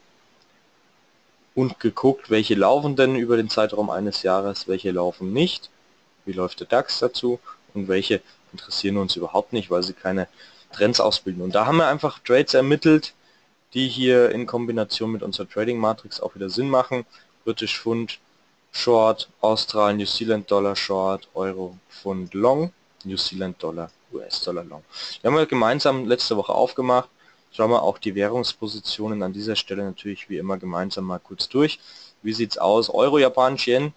und geguckt, welche laufen denn über den Zeitraum eines Jahres, welche laufen nicht, wie läuft der DAX dazu und welche interessieren uns überhaupt nicht, weil sie keine Trends ausbilden. Und da haben wir einfach Trades ermittelt, die hier in Kombination mit unserer Trading Matrix auch wieder Sinn machen. British Pfund Short, Austral, New Zealand Dollar Short, Euro Pfund Long, New Zealand Dollar, US-Dollar Long. Die haben wir gemeinsam letzte Woche aufgemacht. Schauen wir auch die Währungspositionen an dieser Stelle natürlich wie immer gemeinsam mal kurz durch. Wie sieht es aus? Euro, Japanisch, Yen.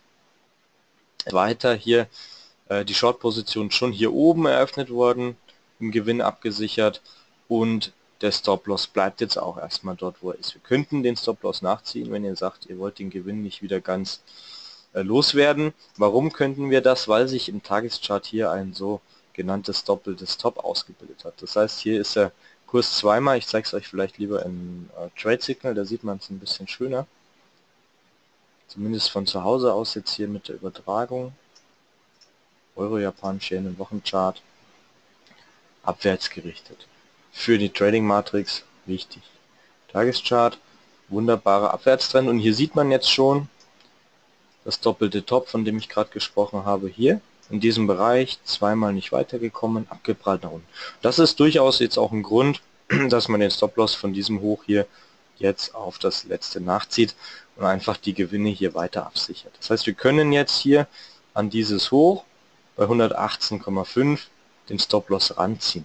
Weiter hier die Short-Position schon hier oben eröffnet worden, im Gewinn abgesichert und der Stop-Loss bleibt jetzt auch erstmal dort, wo er ist. Wir könnten den Stop-Loss nachziehen, wenn ihr sagt, ihr wollt den Gewinn nicht wieder ganz loswerden. Warum könnten wir das? Weil sich im Tageschart hier ein so genanntes doppeltes Top ausgebildet hat. Das heißt, hier ist der Kurs zweimal, ich zeige es euch vielleicht lieber im Trade Signal, da sieht man es ein bisschen schöner. Zumindest von zu Hause aus jetzt hier mit der Übertragung. Euro, Japanisch, Yen im Wochenchart. Abwärts gerichtet. Für die Trading Matrix wichtig. Tageschart, wunderbarer Abwärtstrend und hier sieht man jetzt schon das doppelte Top, von dem ich gerade gesprochen habe, hier in diesem Bereich, zweimal nicht weitergekommen, abgeprallt nach unten. Das ist durchaus jetzt auch ein Grund, dass man den Stop-Loss von diesem Hoch hier jetzt auf das letzte nachzieht und einfach die Gewinne hier weiter absichert. Das heißt, wir können jetzt hier an dieses Hoch bei 118,5 den Stop-Loss ranziehen.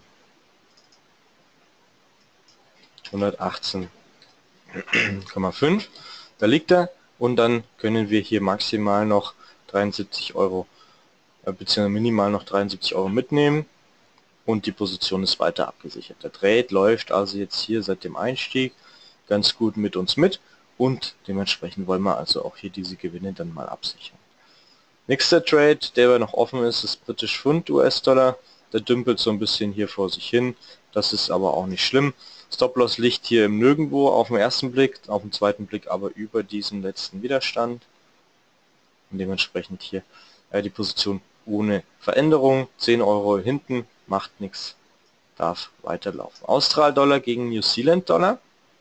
118,5, da liegt er und dann können wir hier maximal noch 73 Euro bzw. minimal noch 73 Euro mitnehmen und die Position ist weiter abgesichert. Der Trade läuft also jetzt hier seit dem Einstieg ganz gut mit uns mit und dementsprechend wollen wir also auch hier diese Gewinne dann mal absichern. Nächster Trade, der noch offen ist, ist British Pfund US-Dollar. Der dümpelt so ein bisschen hier vor sich hin, das ist aber auch nicht schlimm. Stop-Loss liegt hier im Nirgendwo auf den ersten Blick, auf den zweiten Blick aber über diesen letzten Widerstand. Und dementsprechend hier die Position ohne Veränderung. 10 Euro hinten, macht nichts, darf weiterlaufen. Austral-Dollar gegen New Zealand-Dollar.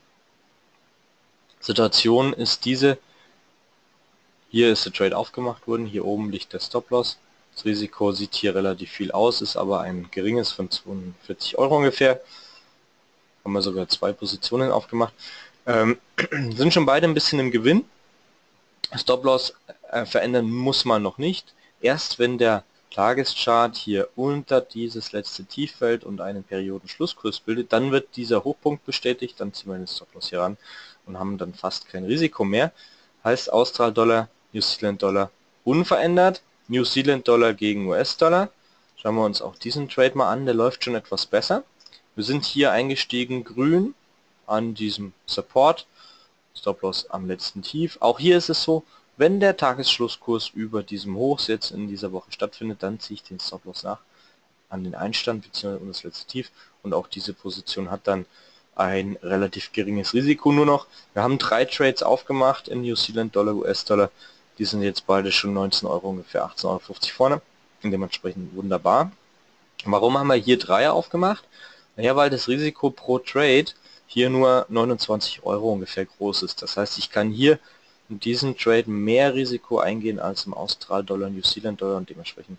Situation ist diese. Hier ist der Trade aufgemacht worden, hier oben liegt der Stop-Loss. Das Risiko sieht hier relativ viel aus, ist aber ein geringes von 42 Euro ungefähr. Haben wir sogar zwei Positionen aufgemacht. Sind schon beide ein bisschen im Gewinn. Stop-Loss verändern muss man noch nicht. Erst wenn der Tageschart hier unter dieses letzte Tief fällt und einen Periodenschlusskurs bildet, dann wird dieser Hochpunkt bestätigt, dann ziehen wir den Stop-Loss hier ran und haben dann fast kein Risiko mehr. Heißt Austral-Dollar, New Zealand-Dollar unverändert, New Zealand-Dollar gegen US-Dollar. Schauen wir uns auch diesen Trade mal an, der läuft schon etwas besser. Wir sind hier eingestiegen grün an diesem Support, Stop-Loss am letzten Tief. Auch hier ist es so, wenn der Tagesschlusskurs über diesem Hoch jetzt in dieser Woche stattfindet, dann ziehe ich den Stop-Loss nach an den Einstand bzw. das letzte Tief und auch diese Position hat dann ein relativ geringes Risiko nur noch. Wir haben 3 Trades aufgemacht in New Zealand Dollar, US-Dollar. Die sind jetzt beide schon 19 Euro, ungefähr 18,50 Euro vorne. Und dementsprechend wunderbar. Warum haben wir hier 3 aufgemacht? Naja, weil das Risiko pro Trade hier nur 29 Euro ungefähr groß ist. Das heißt, ich kann hier in diesem Trade mehr Risiko eingehen als im Austral-Dollar, New Zealand-Dollar und dementsprechend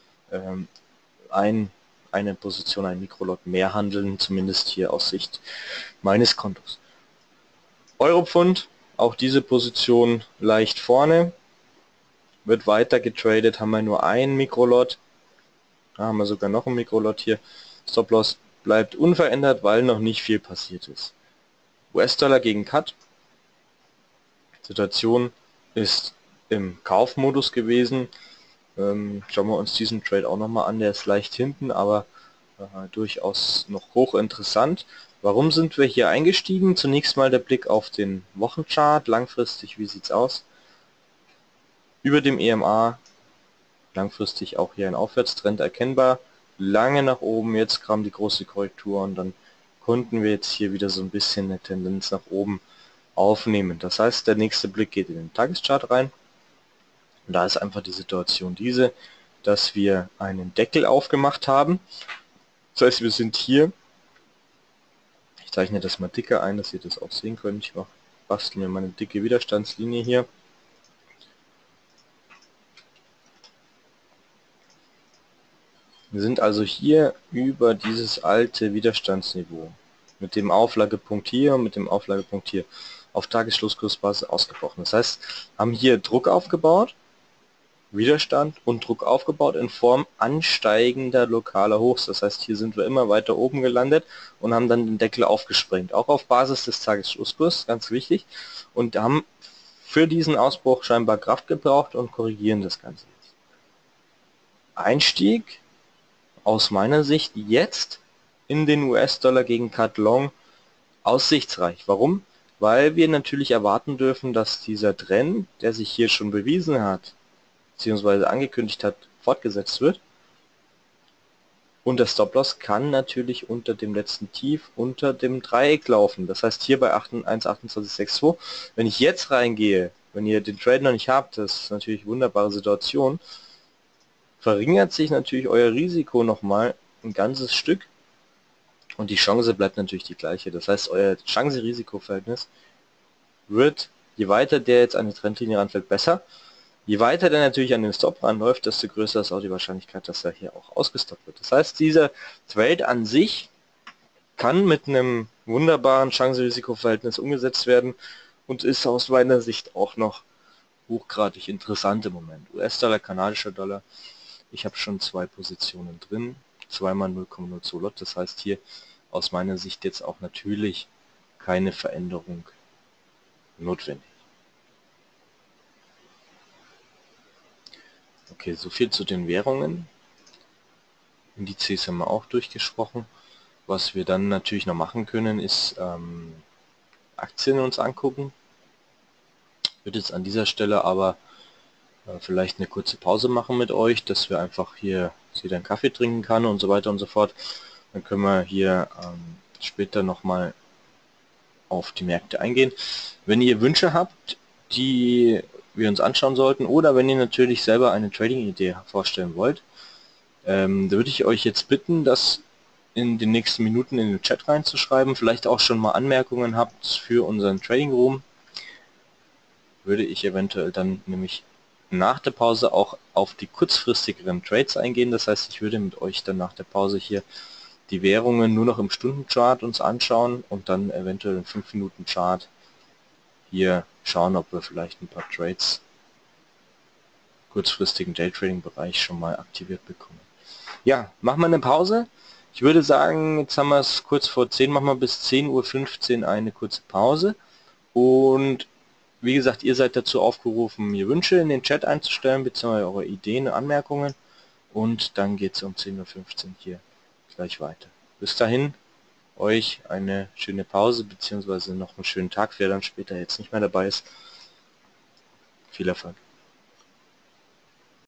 eine Position, ein Mikrolot mehr handeln, zumindest hier aus Sicht meines Kontos. Euro-Pfund, auch diese Position leicht vorne, wird weiter getradet, haben wir nur ein Mikrolot, da haben wir sogar noch ein Mikrolot hier, Stop-Loss bleibt unverändert, weil noch nicht viel passiert ist. US-Dollar gegen CAD. Situation ist im Kaufmodus gewesen. Schauen wir uns diesen Trade auch nochmal an. Der ist leicht hinten, aber durchaus noch hochinteressant. Warum sind wir hier eingestiegen? Zunächst mal der Blick auf den Wochenchart. Langfristig, wie sieht es aus? Über dem EMA, langfristig auch hier ein Aufwärtstrend erkennbar. Lange nach oben, jetzt kam die große Korrektur und dann konnten wir jetzt hier wieder so ein bisschen eine Tendenz nach oben aufnehmen. Das heißt, der nächste Blick geht in den Tageschart rein. Und da ist einfach die Situation diese, dass wir einen Deckel aufgemacht haben. Das heißt, wir sind hier, ich zeichne das mal dicker ein, dass ihr das auch sehen könnt. Ich bastle mir meine dicke Widerstandslinie hier. Wir sind also hier über dieses alte Widerstandsniveau mit dem Auflagepunkt hier und mit dem Auflagepunkt hier auf Tagesschlusskursbasis ausgebrochen. Das heißt, haben hier Druck aufgebaut, Widerstand und Druck aufgebaut in Form ansteigender lokaler Hochs. Das heißt, hier sind wir immer weiter oben gelandet und haben dann den Deckel aufgesprengt. Auch auf Basis des Tagesschlusskurs, ganz wichtig. Und haben für diesen Ausbruch scheinbar Kraft gebraucht und korrigieren das Ganze jetzt. Einstieg aus meiner Sicht jetzt in den US-Dollar gegen CAD Long aussichtsreich. Warum? Weil wir natürlich erwarten dürfen, dass dieser Trend, der sich hier schon bewiesen hat, beziehungsweise angekündigt hat, fortgesetzt wird. Und der Stop-Loss kann natürlich unter dem letzten Tief, unter dem Dreieck laufen. Das heißt hier bei 1,2862, wenn ich jetzt reingehe, wenn ihr den Trade noch nicht habt, das ist natürlich eine wunderbare Situation, verringert sich natürlich euer Risiko nochmal ein ganzes Stück und die Chance bleibt natürlich die gleiche. Das heißt, euer Chance-Risiko-Verhältnis wird, je weiter der jetzt an die Trendlinie ranfällt, besser. Je weiter der natürlich an den Stop ranläuft, desto größer ist auch die Wahrscheinlichkeit, dass er hier auch ausgestoppt wird. Das heißt, dieser Trade an sich kann mit einem wunderbaren Chance-Risiko-Verhältnis umgesetzt werden und ist aus meiner Sicht auch noch hochgradig interessant im Moment. US-Dollar, kanadischer Dollar. Ich habe schon 2 Positionen drin, zweimal 0,02 Lot. Das heißt hier aus meiner Sicht jetzt auch natürlich keine Veränderung notwendig. Okay, soviel zu den Währungen. Indizes haben wir auch durchgesprochen. Was wir dann natürlich noch machen können, ist Aktien uns angucken. Ich würde jetzt an dieser Stelle aber vielleicht eine kurze Pause machen mit euch, dass wir einfach hier jeder einen Kaffee trinken kann und so weiter und so fort. Dann können wir hier später nochmal auf die Märkte eingehen. Wenn ihr Wünsche habt, die wir uns anschauen sollten, oder wenn ihr natürlich selber eine Trading-Idee vorstellen wollt, da würde ich euch jetzt bitten, das in den nächsten Minuten in den Chat reinzuschreiben. Vielleicht auch schon mal Anmerkungen habt für unseren Trading Room. Würde ich eventuell dann nämlich nach der Pause auch auf die kurzfristigeren Trades eingehen. Das heißt, ich würde mit euch dann nach der Pause hier die Währungen nur noch im Stundenchart uns anschauen und dann eventuell im 5-Minuten-Chart hier schauen, ob wir vielleicht ein paar Trades kurzfristigen Daytrading-Bereich schon mal aktiviert bekommen. Ja, machen wir eine Pause. Ich würde sagen, jetzt haben wir es kurz vor 10, machen wir bis 10:15 Uhr eine kurze Pause. Und wie gesagt, ihr seid dazu aufgerufen, mir Wünsche in den Chat einzustellen, beziehungsweise eure Ideen und Anmerkungen. Und dann geht es um 10:15 Uhr hier gleich weiter. Bis dahin, euch eine schöne Pause, beziehungsweise noch einen schönen Tag, wer dann später jetzt nicht mehr dabei ist. Viel Erfolg.